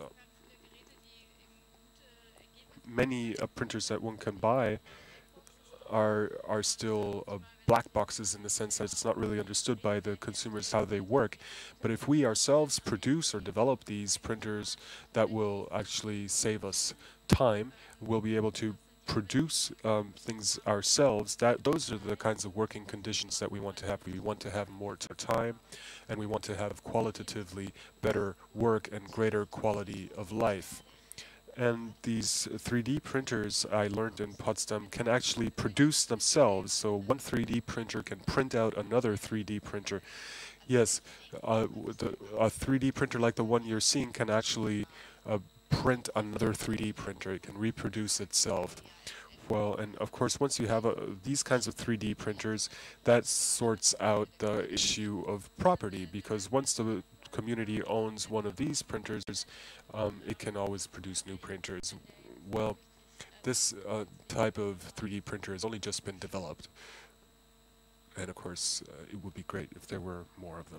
Speaker 4: Many uh, printers that one can buy are are still uh, black boxes in the sense that it's not really understood by the consumers how they work. But if we ourselves produce or develop these printers, that will actually save us time. We'll be able to produce um, things ourselves. That those are the kinds of working conditions that we want to have. We want to have more time, and we want to have qualitatively better work and greater quality of life. And these three D printers, I learned in Potsdam, can actually produce themselves. So one three D printer can print out another three D printer. Yes, uh, the, a three D printer like the one you're seeing can actually uh, print another three D printer. It can reproduce itself. Well, and of course, once you have uh, these kinds of three D printers, that sorts out the issue of property, because once the community owns one of these printers, um, it can always produce new printers. Well, this uh, type of three D printer has only just been developed, and of course uh, it would be great if there were more of them.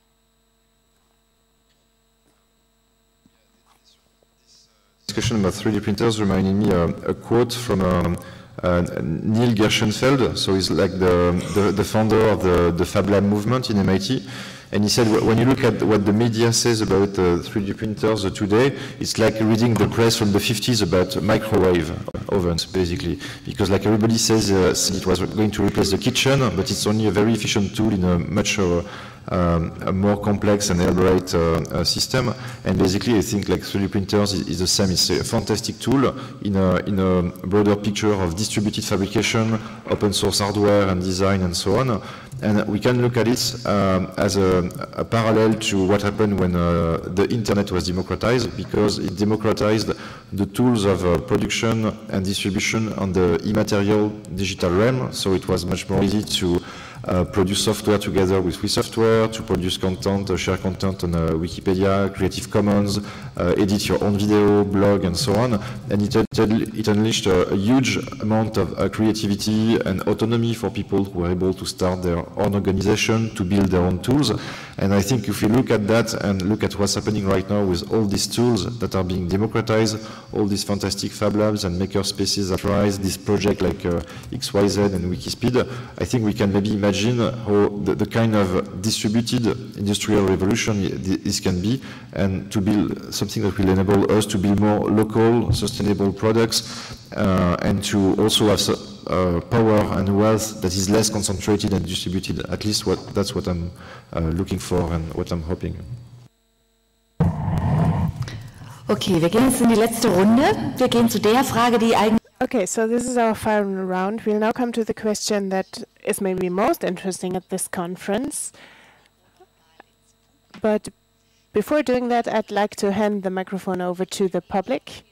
Speaker 5: Discussion about three D printers reminded me uh, a quote from um, uh, Neil Gershenfeld. So he's like the, the, the founder of the, the Fab Lab movement in M I T. And he said, when you look at what the media says about uh, three D printers uh, today, it's like reading the press from the fifties about microwave ovens, basically. Because like everybody says, uh, it was going to replace the kitchen, but it's only a very efficient tool in a much uh, um, a more complex and elaborate uh, uh, system. And basically, I think like three D printers is, is the same. It's a fantastic tool in a, in a broader picture of distributed fabrication, open source hardware and design and so on. And we can look at it um, as a, a parallel to what happened when uh, the internet was democratized, because it democratized the tools of uh, production and distribution on the immaterial digital realm. So it was much more easy to Uh, produce software together with free software, to produce content, uh, share content on uh, Wikipedia, Creative Commons, uh, edit your own video, blog, and so on. And it, it unleashed a, a huge amount of uh, creativity and autonomy for people who were able to start their own organization, to build their own tools. And I think if we look at that and look at what's happening right now with all these tools that are being democratized, all these fantastic Fab Labs and maker spaces that rise, this project like uh, X Y Z and Wikispeed, I think we can maybe imagine Imagine how the, the kind of distributed industrial revolution this can be, and to build something that will enable us to build more local, sustainable products, uh, and to also have uh, power and wealth that is less concentrated and distributed. At least what, that's what I'm uh, looking for and what I'm hoping.
Speaker 6: Okay, wir gehen jetzt in die letzte Runde. Wir gehen zu der Frage, die eigentlich...
Speaker 9: Okay, so this is our final round. We'll now come to the question that is maybe most interesting at this conference. But before doing that, I'd like to hand the microphone over to the public.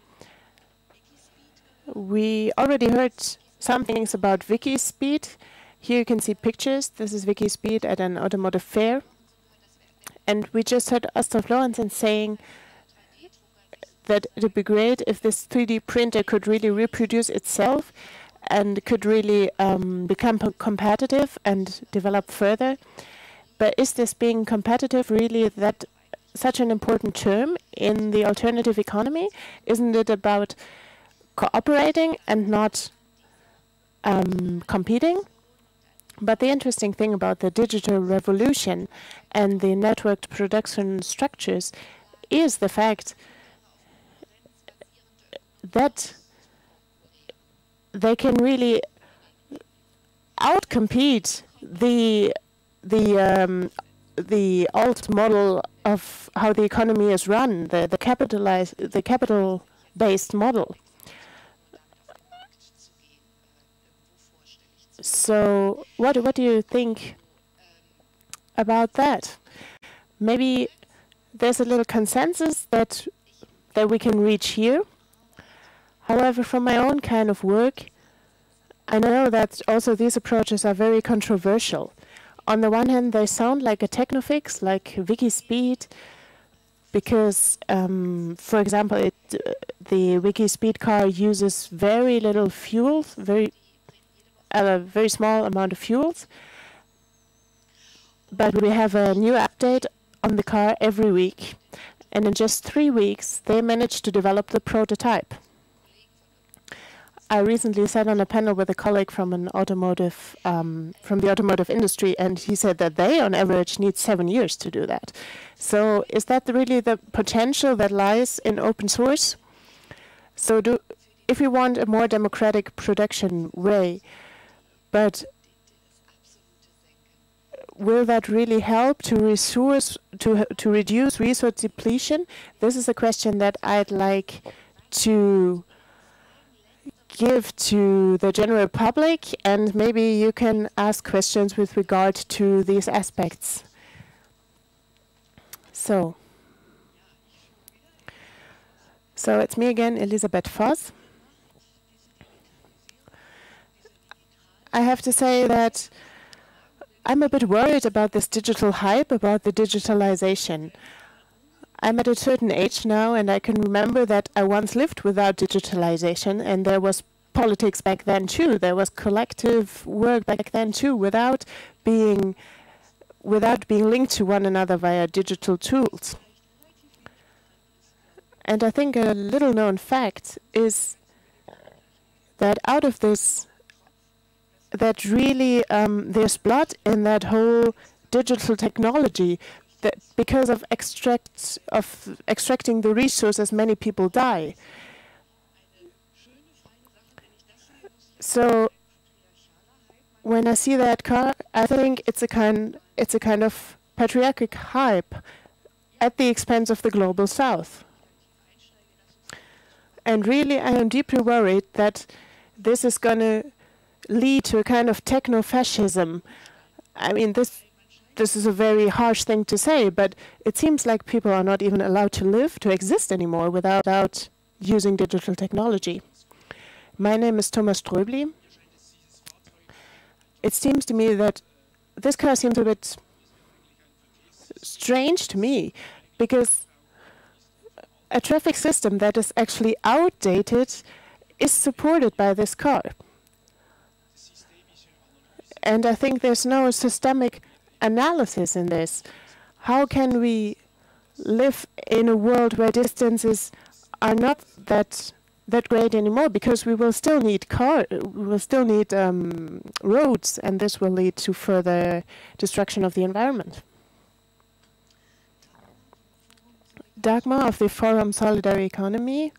Speaker 9: We already heard some things about Wikispeed. Here you can see pictures. This is Wikispeed at an automotive fair. And we just heard Astor Florensen saying that it would be great if this three D printer could really reproduce itself and could really um, become competitive and develop further. But is this being competitive really that such an important term in the alternative economy? Isn't it about cooperating and not um, competing? But the interesting thing about the digital revolution and the networked production structures is the fact that they can really outcompete the the um, the old model of how the economy is run, the the capitalized the capital based model. So what what do you think about that? Maybe there's a little consensus that that we can reach here. However, from my own kind of work, I know that also these approaches are very controversial. On the one hand, they sound like a technofix, like Wikispeed, because, um, for example, it, uh, the Wikispeed car uses very little fuel, very a very small amount of fuels, but we have a new update on the car every week, and in just three weeks, they managed to develop the prototype. I recently sat on a panel with a colleague from an automotive, um, from the automotive industry, and he said that they, on average, need seven years to do that. So, is that the really the potential that lies in open source? So, do if we want a more democratic production way, but will that really help to resource to to reduce resource depletion? This is a question that I'd like to give to the general public, and maybe you can ask questions with regard to these aspects. So, so it's me again, Elisabeth Voss. I have to say that I'm a bit worried about this digital hype, about the digitalization. I'm at a certain age now, and I can remember that I once lived without digitalization, and there was politics back then too. There was collective work back then too, without being without being linked to one another via digital tools. And I think a little known fact is that out of this, that really um, there's blood in that whole digital technology. That because of extract of extracting the resources, many people die. So when I see that car, I think it's a kind it's a kind of patriarchic hype at the expense of the global south. And really, I am deeply worried that this is going to lead to a kind of techno-fascism. I mean, this this is a very harsh thing to say, but it seems like people are not even allowed to live, to exist anymore without, without using digital technology. My name is Thomas Ströbli. It seems to me that this car seems a bit strange to me, because a traffic system that is actually outdated is supported by this car. And I think there's no systemic analysis in this. How can we live in a world where distances are not that that great anymore? Because we will still need car, we will still need um, roads, and this will lead to further destruction of the environment. Dagmar of the Forum Solidary Economy.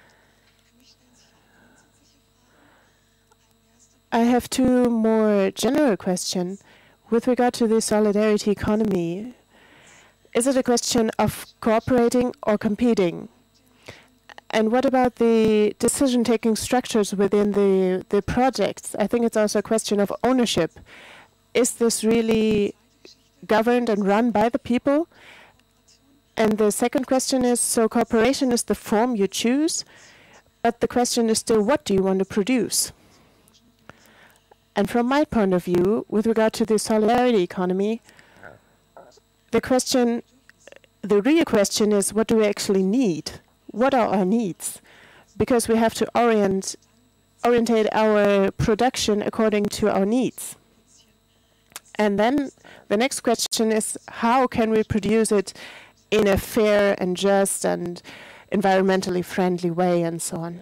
Speaker 9: I have two more general questions. With regard to the solidarity economy, is it a question of cooperating or competing? And what about the decision-taking structures within the, the projects? I think it's also a question of ownership. Is this really governed and run by the people? And the second question is, so cooperation is the form you choose, but the question is still, what do you want to produce? And from my point of view, with regard to the solidarity economy, the question, the real question is, what do we actually need? What are our needs? Because we have to orient, orientate our production according to our needs. And then the next question is, how can we produce it in a fair and just and environmentally friendly way, and so on?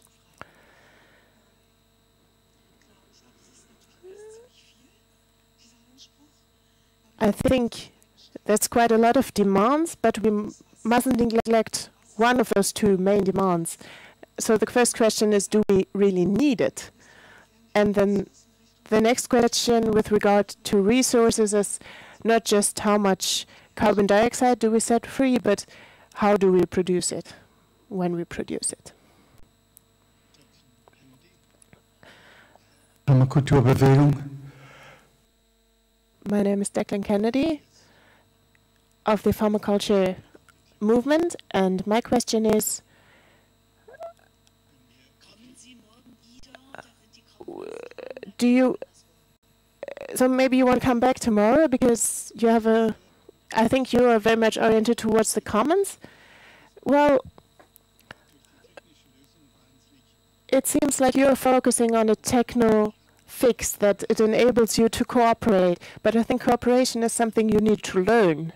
Speaker 9: I think that's quite a lot of demands, but we m mustn't neglect one of those two main demands. So the first question is, do we really need it? And then the next question with regard to resources is not just how much carbon dioxide do we set free, but how do we produce it when we produce it?
Speaker 14: Permakulturbewegung.
Speaker 9: My name is Declan Kennedy of the Permaculture Movement, and my question is, do you, so maybe you want to come back tomorrow because you have a, I think you are very much oriented towards the commons. Well, it seems like you're focusing on a techno fix that it enables you to cooperate, but I think cooperation is something you need to learn.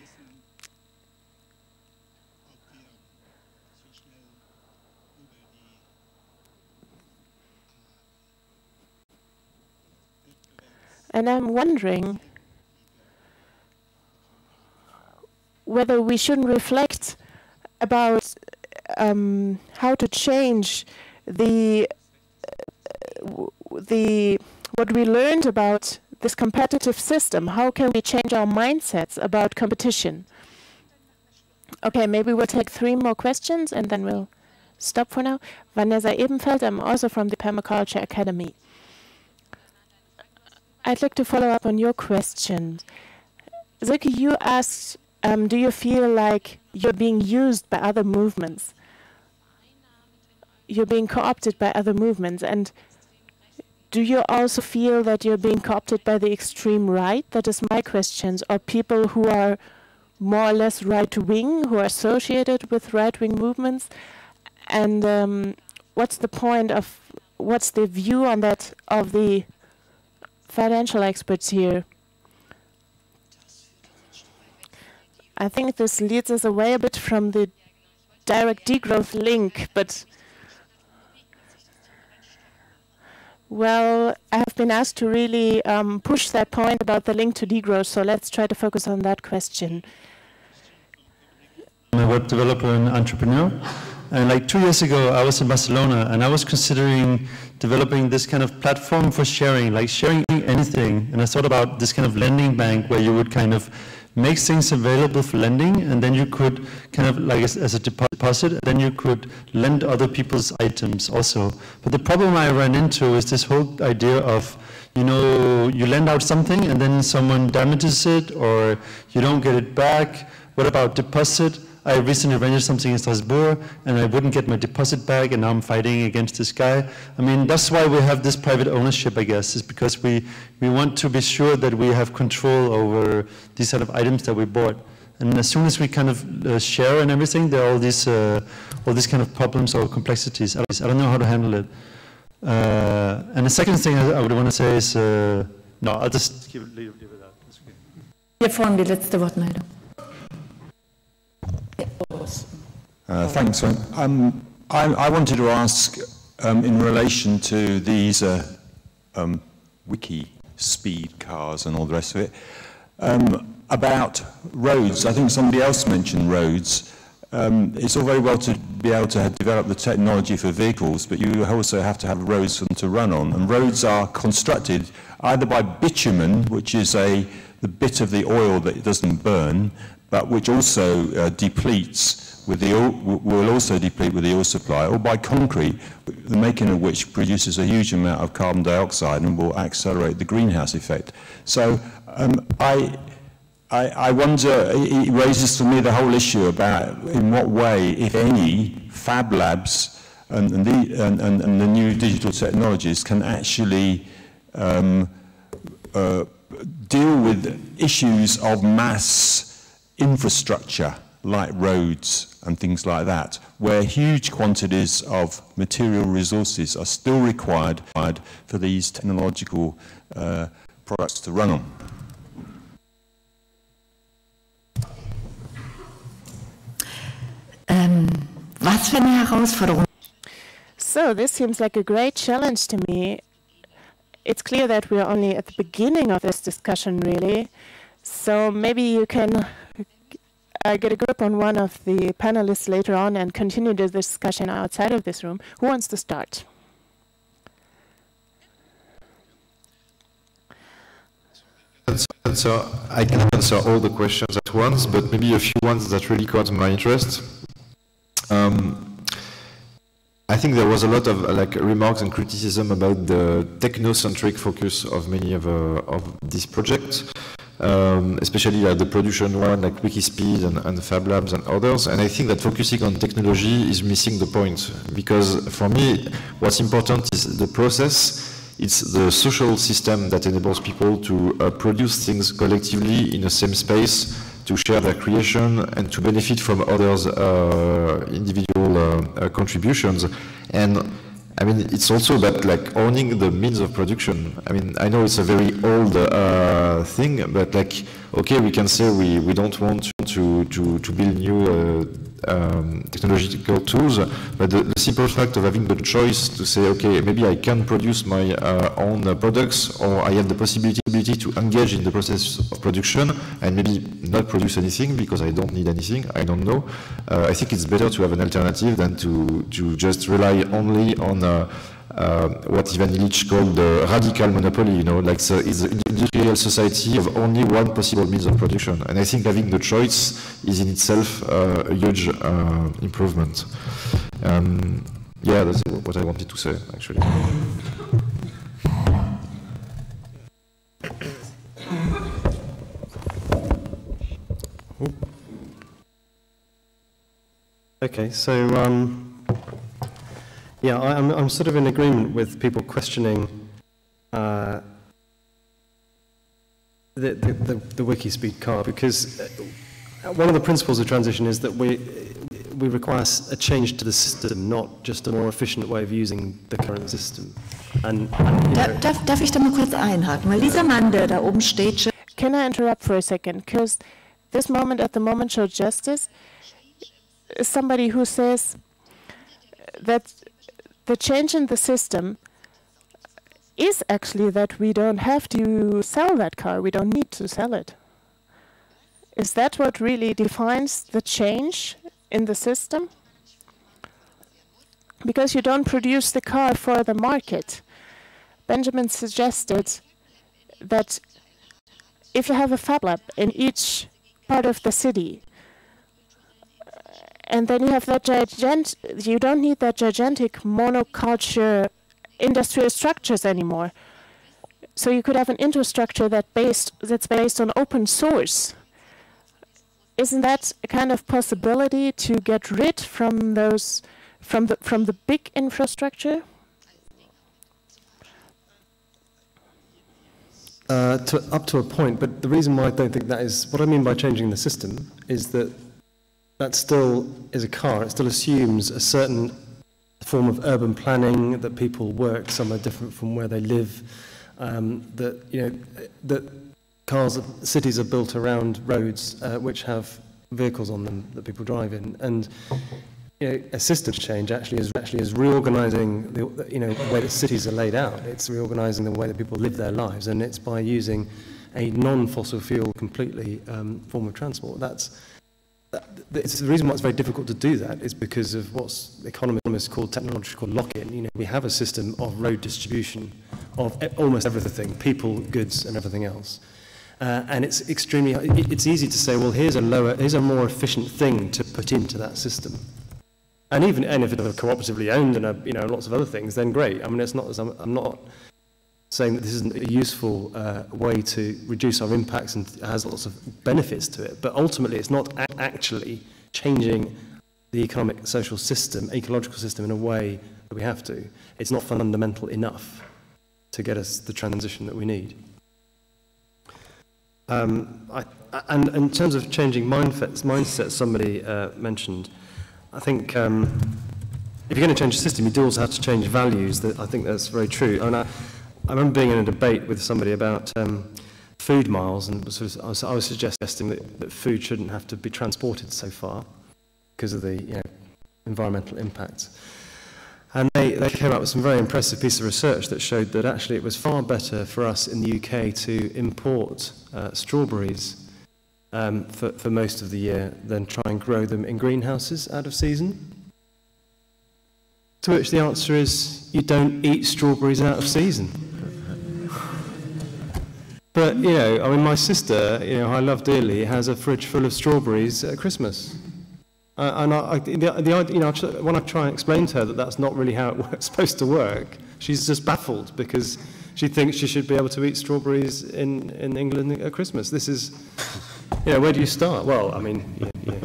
Speaker 9: And I'm wondering whether we shouldn't reflect about um, how to change the the what we learned about this competitive system. How can we change our mindsets about competition? Okay, maybe we'll take three more questions and then we'll stop for now. Vanessa Ebenfeld, I'm also from the Permaculture Academy. I'd like to follow up on your question. Silke, you asked, um, do you feel like you're being used by other movements? You're being co-opted by other movements, and do you also feel that you're being co-opted by the extreme right? That is my question. Or people who are more or less right-wing, who are associated with right-wing movements? And um, what's the point of, what's the view on that of the financial experts here? I think this leads us away a bit from the direct degrowth link, but well, I have been asked to really um, push that point about the link to degrowth, so let's try to focus on that question.
Speaker 14: I'm a web developer and entrepreneur. And like two years ago, I was in Barcelona, and I was considering developing this kind of platform for sharing, like sharing anything. And I thought about this kind of lending bank where you would kind of make things available for lending, and then you could kind of like as, as a deposit, and then you could lend other people's items also. But the problem I ran into is this whole idea of, you know, you lend out something and then someone damages it or you don't get it back. What about deposit? I recently rented something in Strasbourg and I wouldn't get my deposit back, and now I'm fighting against this guy. I mean, that's why we have this private ownership, I guess, is because we, we want to be sure that we have control over these sort of items that we bought. And as soon as we kind of uh, share and everything, there are all these, uh, all these kind of problems or complexities. I don't know how to handle it. Uh, and the second thing I, I would want to say is, uh, no, I'll just keep it, leave, leave it out. That's okay.
Speaker 6: Hier vorne die letzte Wortmeldung.
Speaker 15: Uh, thanks. Um, I, I wanted to ask, um, in relation to these uh, um, wiki speed cars and all the rest of it, um, about roads. I think somebody else mentioned roads. Um, it's all very well to be able to develop the technology for vehicles, but you also have to have roads for them to run on. And roads are constructed either by bitumen, which is a the bit of the oil that doesn't burn, but which also uh, depletes with the oil, will also deplete with the oil supply, or by concrete, the making of which produces a huge amount of carbon dioxide and will accelerate the greenhouse effect. So um, I, I, I wonder, it raises for me the whole issue about in what way, if any, Fab Labs and, and, the, and, and, and the new digital technologies can actually um, uh, deal with issues of mass infrastructure like roads and things like that, where huge quantities of material resources are still required for these technological uh, products to run on.
Speaker 6: Ähm, was für eine Herausforderung?
Speaker 9: So this seems like a great challenge to me. It's clear that we're only at the beginning of this discussion, really. So maybe you can uh, get a grip on one of the panelists later on and continue the discussion outside of this room. Who wants to start?
Speaker 5: Answer, I can answer all the questions at once, but maybe a few ones that really caught my interest. Um, I think there was a lot of uh, like remarks and criticism about the technocentric focus of many of, uh, of these projects, um, especially uh, the production one like Wikispeed and, and Fab Labs and others. And I think that focusing on technology is missing the point, because for me, what's important is the process. It's the social system that enables people to uh, produce things collectively in the same space, to share their creation and to benefit from others' uh, individual uh, uh, contributions. And I mean, it's also about like owning the means of production. I mean, I know it's a very old uh, thing, but like, okay, we can say we, we don't want to, to, to build new uh, um, technological tools, but the, the simple fact of having the choice to say, okay, maybe I can produce my uh, own uh, products, or I have the possibility to engage in the process of production and maybe not produce anything because I don't need anything, I don't know. Uh, I think it's better to have an alternative than to, to just rely only on uh, uh, what Ivan Illich called the radical monopoly, you know, like the, it's an industrial society of only one possible means of production. And I think having the choice is in itself uh, a huge uh, improvement. Um, yeah, that's what I wanted to say, actually.
Speaker 7: Okay, so um, yeah, I, I'm, I'm sort of in agreement with people questioning uh, the, the, the, the Wikispeed card, because one of the principles of transition is that we, we require a change to the system, not just a more efficient way of using the current system. And, and,
Speaker 6: da, darf, darf ich da mal kurz einhaken, weil dieser Mann, der da oben steht...
Speaker 9: Can I interrupt for a second? Because this moment at the Moment Show Justice is somebody who says that the change in the system is actually that we don't have to sell that car, we don't need to sell it. Is that what really defines the change in the system? because you don't produce the car for the market. Benjamin suggested that if you have a fab lab in each part of the city, and then you have that gigantic, you don't need that gigantic monoculture industrial structures anymore. So you could have an infrastructure that based that's based on open source. Isn't that a kind of possibility to get rid from those from the from the big infrastructure?
Speaker 7: Uh, to, up to a point, but the reason why I don't think that is, what I mean by changing the system is that that still is a car. It still assumes a certain form of urban planning, that people work somewhere different from where they live, um, that, you know, that cars, cities are built around roads uh, which have vehicles on them that people drive in. And you know, a systems change actually is actually is reorganizing the you know the way that cities are laid out. It's reorganizing the way that people live their lives, and it's by using a non-fossil fuel completely um, form of transport. That's that, it's the reason why it's very difficult to do that is because of what's economists call technological lock-in. You know, we have a system of road distribution of e almost everything, people, goods, and everything else. Uh, and it's extremely. It, it's easy to say, well, here's a lower, here's a more efficient thing to put into that system. And even and if it's cooperatively owned and a, you know lots of other things, then great. I mean, it's not. I'm, I'm not saying that this isn't a useful uh, way to reduce our impacts and has lots of benefits to it. But ultimately, it's not actually changing the economic, social system, ecological system in a way that we have to. It's not fundamental enough to get us the transition that we need. Um, I, and, and in terms of changing mindsets, mindsets somebody uh, mentioned. I think um, if you're going to change the system, you do also have to change values. That I think that's very true. I, mean, I, I remember being in a debate with somebody about um, food miles, and sort of, I, was, I was suggesting that, that food shouldn't have to be transported so far because of the you know, environmental impacts. And they, they came up with some very impressive piece of research that showed that actually it was far better for us in the U K to import uh, strawberries Um, for, for most of the year, then try and grow them in greenhouses out of season? To which the answer is, you don't eat strawberries out of season. But, you know, I mean, my sister, you know, I love dearly, has a fridge full of strawberries at Christmas. Uh, and I, I, the, the, you know, when I try and explain to her that that's not really how it's supposed to work, she's just baffled because she thinks she should be able to eat strawberries in, in England at Christmas. This is... You know, where do you start? Well, I mean, yeah. yeah.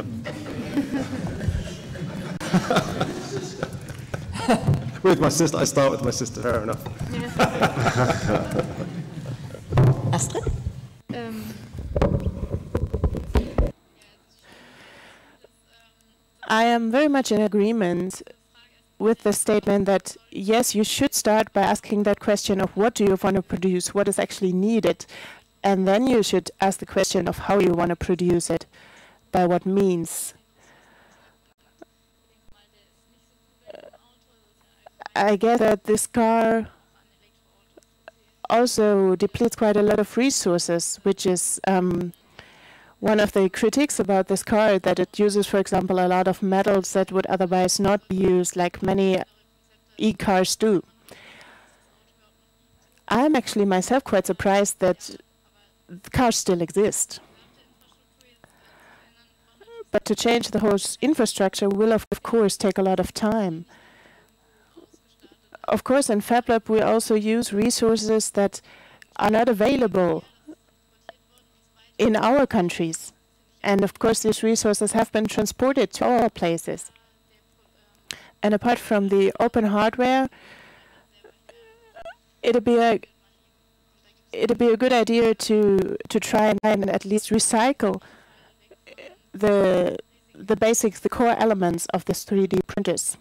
Speaker 7: With my sister, I start with my sister, fair enough.
Speaker 6: Astrid?
Speaker 1: Um.
Speaker 9: I am very much in agreement with the statement that, yes, you should start by asking that question of what do you want to produce, what is actually needed. And then you should ask the question of how you want to produce it, by what means. I guess that this car also depletes quite a lot of resources, which is um, one of the critiques about this car, that it uses, for example, a lot of metals that would otherwise not be used, like many e-cars do. I'm actually myself quite surprised that cars still exist. But to change the whole infrastructure will, of course, take a lot of time. Of course, in FabLab, we also use resources that are not available in our countries. And of course, these resources have been transported to our places. And apart from the open hardware, it'd be a it'd be a good idea to to try and at least recycle the the basics, the core elements of this three D printers,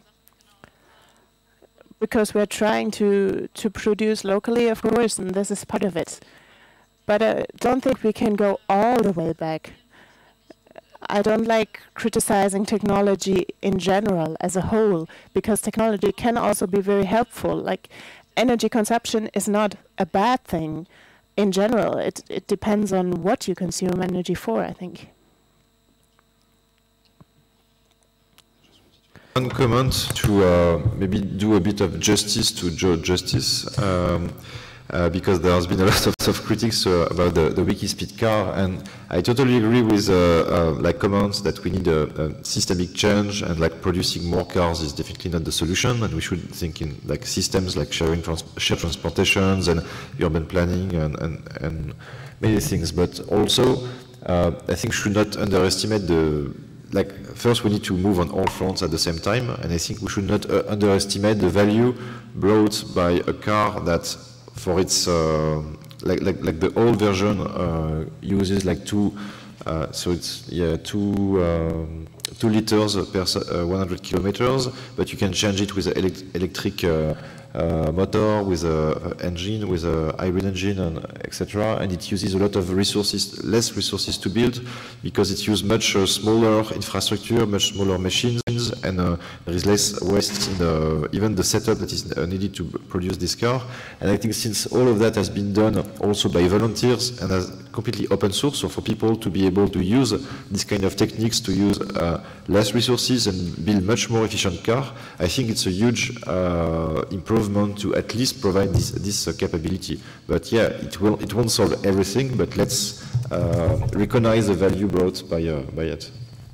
Speaker 9: because we're trying to to produce locally, of course, and this is part of it. But I don't think we can go all the way back. I don't like criticizing technology in general as a whole, because technology can also be very helpful. Like, energy consumption is not a bad thing in general. It, it depends on what you consume energy for, I think.
Speaker 5: one comment to uh, maybe do a bit of justice to Joe Justice, um, uh, because there has been a lot of, of critics uh, about the, the Wikispeed car, and I totally agree with uh, uh, like comments that we need a, a systemic change, and like producing more cars is definitely not the solution, and we should think in like systems like sharing trans shared transportations and urban planning and, and, and many things, but also uh, I think should not underestimate the like first we need to move on all fronts at the same time, and I think we should not uh, underestimate the value brought by a car that for its uh, like, like like the old version uh, uses like two uh, so it's yeah two um, two liters per uh, one hundred kilometers, but you can change it with an elect electric uh, uh, motor, with a engine, with a hybrid engine, and et cetera. And it uses a lot of resources, less resources to build, because it uses much uh, smaller infrastructure, much smaller machines, and uh, there is less waste in the, even the setup that is uh, needed to produce this car. And I think since all of that has been done also by volunteers and as completely open source, so for people to be able to use this kind of techniques to use uh, less resources and build much more efficient car, I think it's a huge uh, improvement to at least provide this, this uh, capability. But yeah, it will it won't solve everything, but let's uh, recognize the value brought by uh, by it.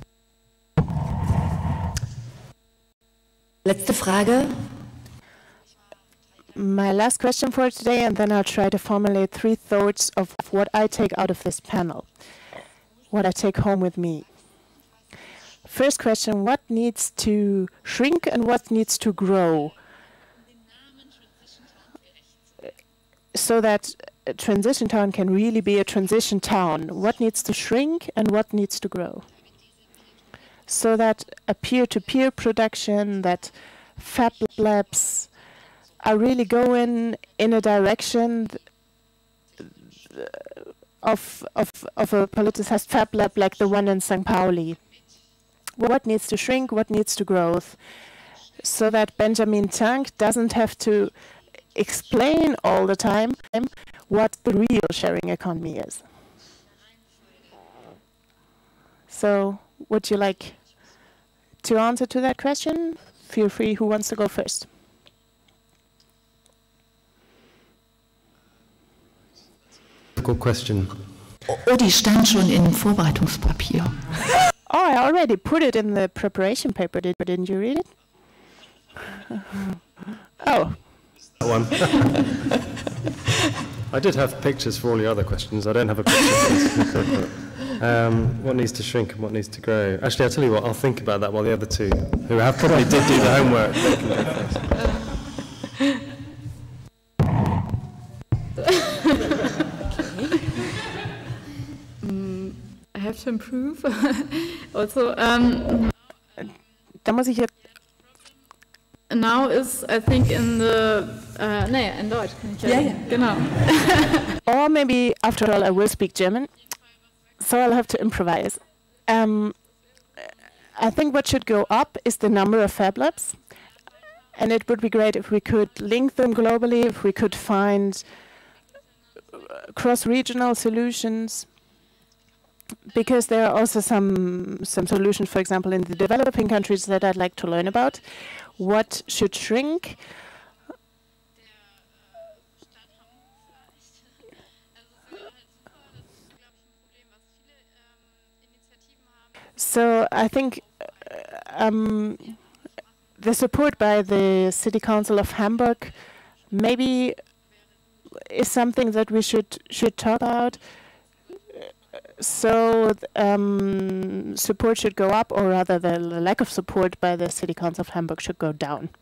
Speaker 6: Letzte Frage.
Speaker 9: My last question for today, and then I'll try to formulate three thoughts of what I take out of this panel, what I take home with me. First question, what needs to shrink and what needs to grow so that a transition town can really be a transition town? What needs to shrink and what needs to grow? So that a peer-to-peer production, that Fab Labs are really going in a direction of, of, of a politicized Fab Lab like the one in Saint Pauli. What needs to shrink, what needs to grow, so that Benjamin Tank doesn't have to explain all the time what the real sharing economy is. So, would you like to answer to that question? Feel free, who wants to go first?
Speaker 7: Good question.
Speaker 6: Oh, die stand schon im Vorbereitungspapier.
Speaker 9: Oh, I already put it in the preparation paper, did, didn't you read it? Oh.
Speaker 7: That one. I did have pictures for all the other questions. I don't have a picture for this. Um, what needs to shrink and what needs to grow? Actually, I'll tell you what, I'll think about that while the other two, who have probably did do the homework, they can go first.
Speaker 1: I have to improve. Also, um,
Speaker 9: da muss ich jetzt.
Speaker 1: Now is, I think, in the. Uh, nee, in Deutsch kann ich ja.
Speaker 9: Yeah, yeah.
Speaker 1: Genau.
Speaker 9: Or maybe, after all, I will speak German, so I'll have to improvise. Um, I think what should go up is the number of Fab Labs, and it would be great if we could link them globally, if we could find cross-regional solutions. Because there are also some some solutions, for example, in the developing countries that I'd like to learn about. What should shrink? So I think uh, um, the support by the City Council of Hamburg maybe is something that we should should talk about. So um, support should go up, or rather the lack of support by the City Council of Hamburg should go down.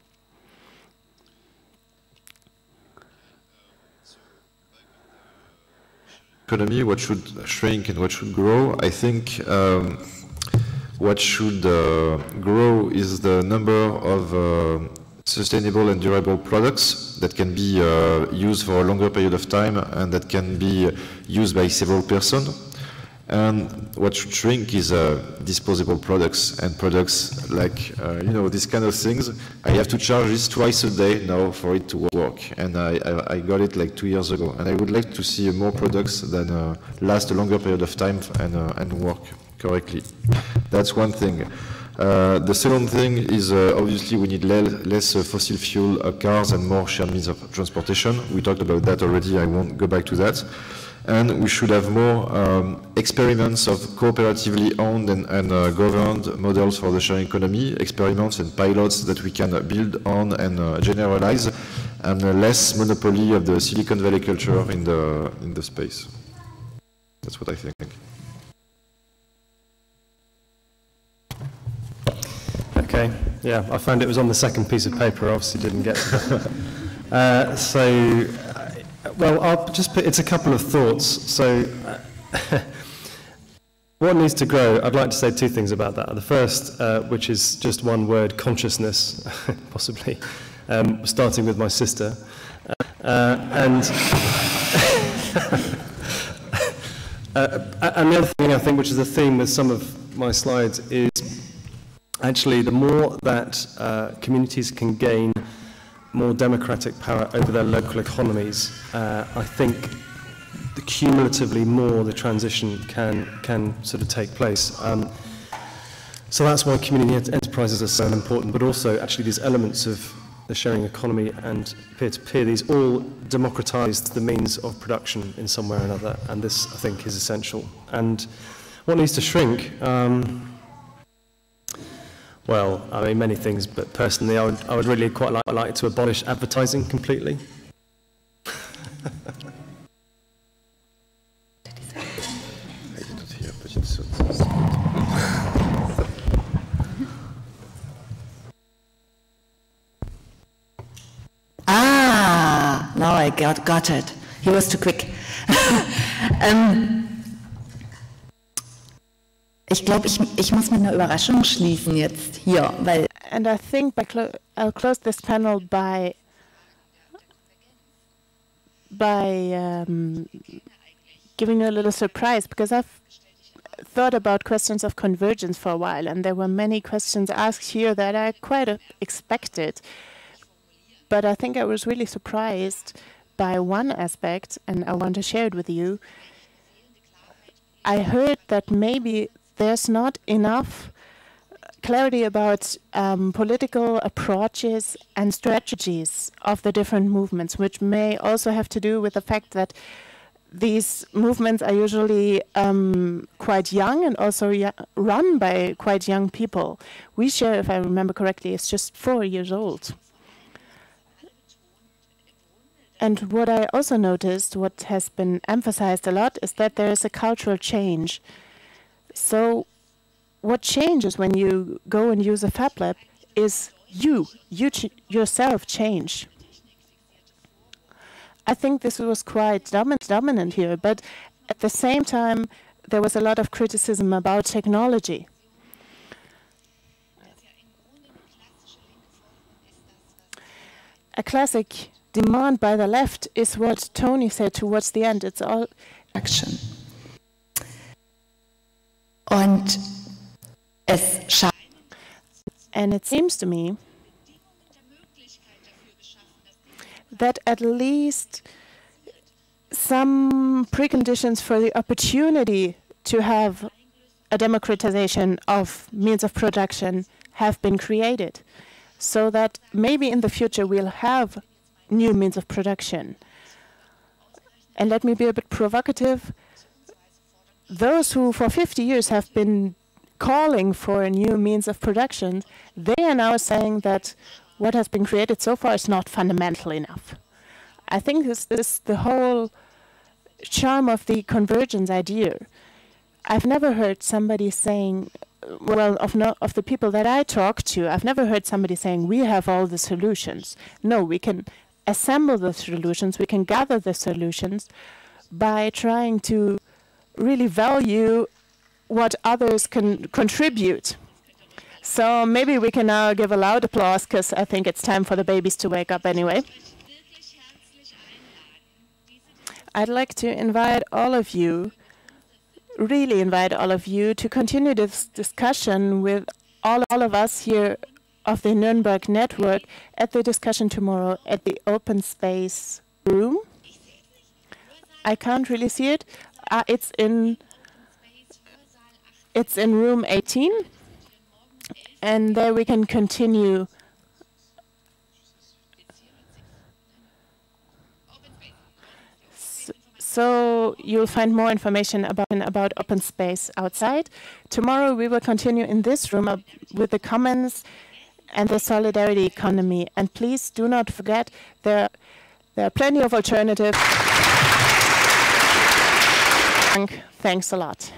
Speaker 5: Economy, what should shrink and what should grow? I think um, what should uh, grow is the number of uh, sustainable and durable products that can be uh, used for a longer period of time and that can be used by several persons. And what should shrink is uh, disposable products and products like, uh, you know, these kind of things. I have to charge this twice a day now for it to work. And I, I, I got it like two years ago. And I would like to see more products that uh, last a longer period of time and, uh, and work correctly. That's one thing. Uh, the second thing is uh, obviously we need le less uh, fossil fuel uh, cars and more shared means of transportation. We talked about that already, I won't go back to that. And we should have more um, experiments of cooperatively owned and, and uh, governed models for the sharing economy, experiments and pilots that we can uh, build on and uh, generalize, and uh, less monopoly of the Silicon Valley culture in the, in the space. That's what I think.
Speaker 7: Okay, yeah, I found it was on the second piece of paper, I obviously didn't get to uh, so, uh, well, I'll just put, it's a couple of thoughts. So, uh, what needs to grow? I'd like to say two things about that. The first, uh, which is just one word, consciousness, possibly, um, starting with my sister. Uh, and, uh, and the other thing I think, which is a theme with some of my slides, is actually, the more that uh, communities can gain more democratic power over their local economies, uh, I think the cumulatively more the transition can can sort of take place. Um, so that's why community ent enterprises are so important, but also actually these elements of the sharing economy and peer-to-peer, these all democratize the means of production in some way or another, and this, I think, is essential. And what needs to shrink? Um, Well, I mean, many things, but personally, I would, I would really quite like, like to abolish advertising completely.
Speaker 6: Ah, now I got, got it. He was too quick. um, Ich glaube, ich, ich muss mit einer Überraschung schließen jetzt hier, weil.
Speaker 9: And I think by clo I'll close this panel by by um, giving you a little surprise, because I've thought about questions of convergence for a while, and there were many questions asked here that I quite uh, expected. But I think I was really surprised by one aspect, and I want to share it with you. I heard that maybe there's not enough clarity about um, political approaches and strategies of the different movements, which may also have to do with the fact that these movements are usually um, quite young and also run by quite young people. We share, if I remember correctly, is just four years old. And what I also noticed, what has been emphasized a lot, is that there is a cultural change. So what changes when you go and use a Fab Lab is you, you ch yourself change. I think this was quite domin dominant here, but at the same time, there was a lot of criticism about technology. A classic demand by the left is what Tony said towards the end. It's all
Speaker 6: action. Und es
Speaker 9: and it seems to me that at least some preconditions for the opportunity to have a democratization of means of production have been created, so that maybe in the future we'll have new means of production. And let me be a bit provocative. Those who for fifty years have been calling for a new means of production, they are now saying that what has been created so far is not fundamental enough. I think this is the whole charm of the convergence idea. I've never heard somebody saying, well, of, no, of the people that I talk to, I've never heard somebody saying, we have all the solutions. No, we can assemble the solutions, we can gather the solutions by trying to really value what others can contribute. So maybe we can now give a loud applause, because I think it's time for the babies to wake up anyway. I'd like to invite all of you, really invite all of you to continue this discussion with all, all of us here of the Nuremberg Network at the discussion tomorrow at the open space room. I can't really see it. Uh, it's in it's in room eighteen, and there we can continue. So you'll find more information about, about open space outside. Tomorrow we will continue in this room uh, with the commons and the solidarity economy. And please do not forget, there, there are plenty of alternatives. Thanks a lot.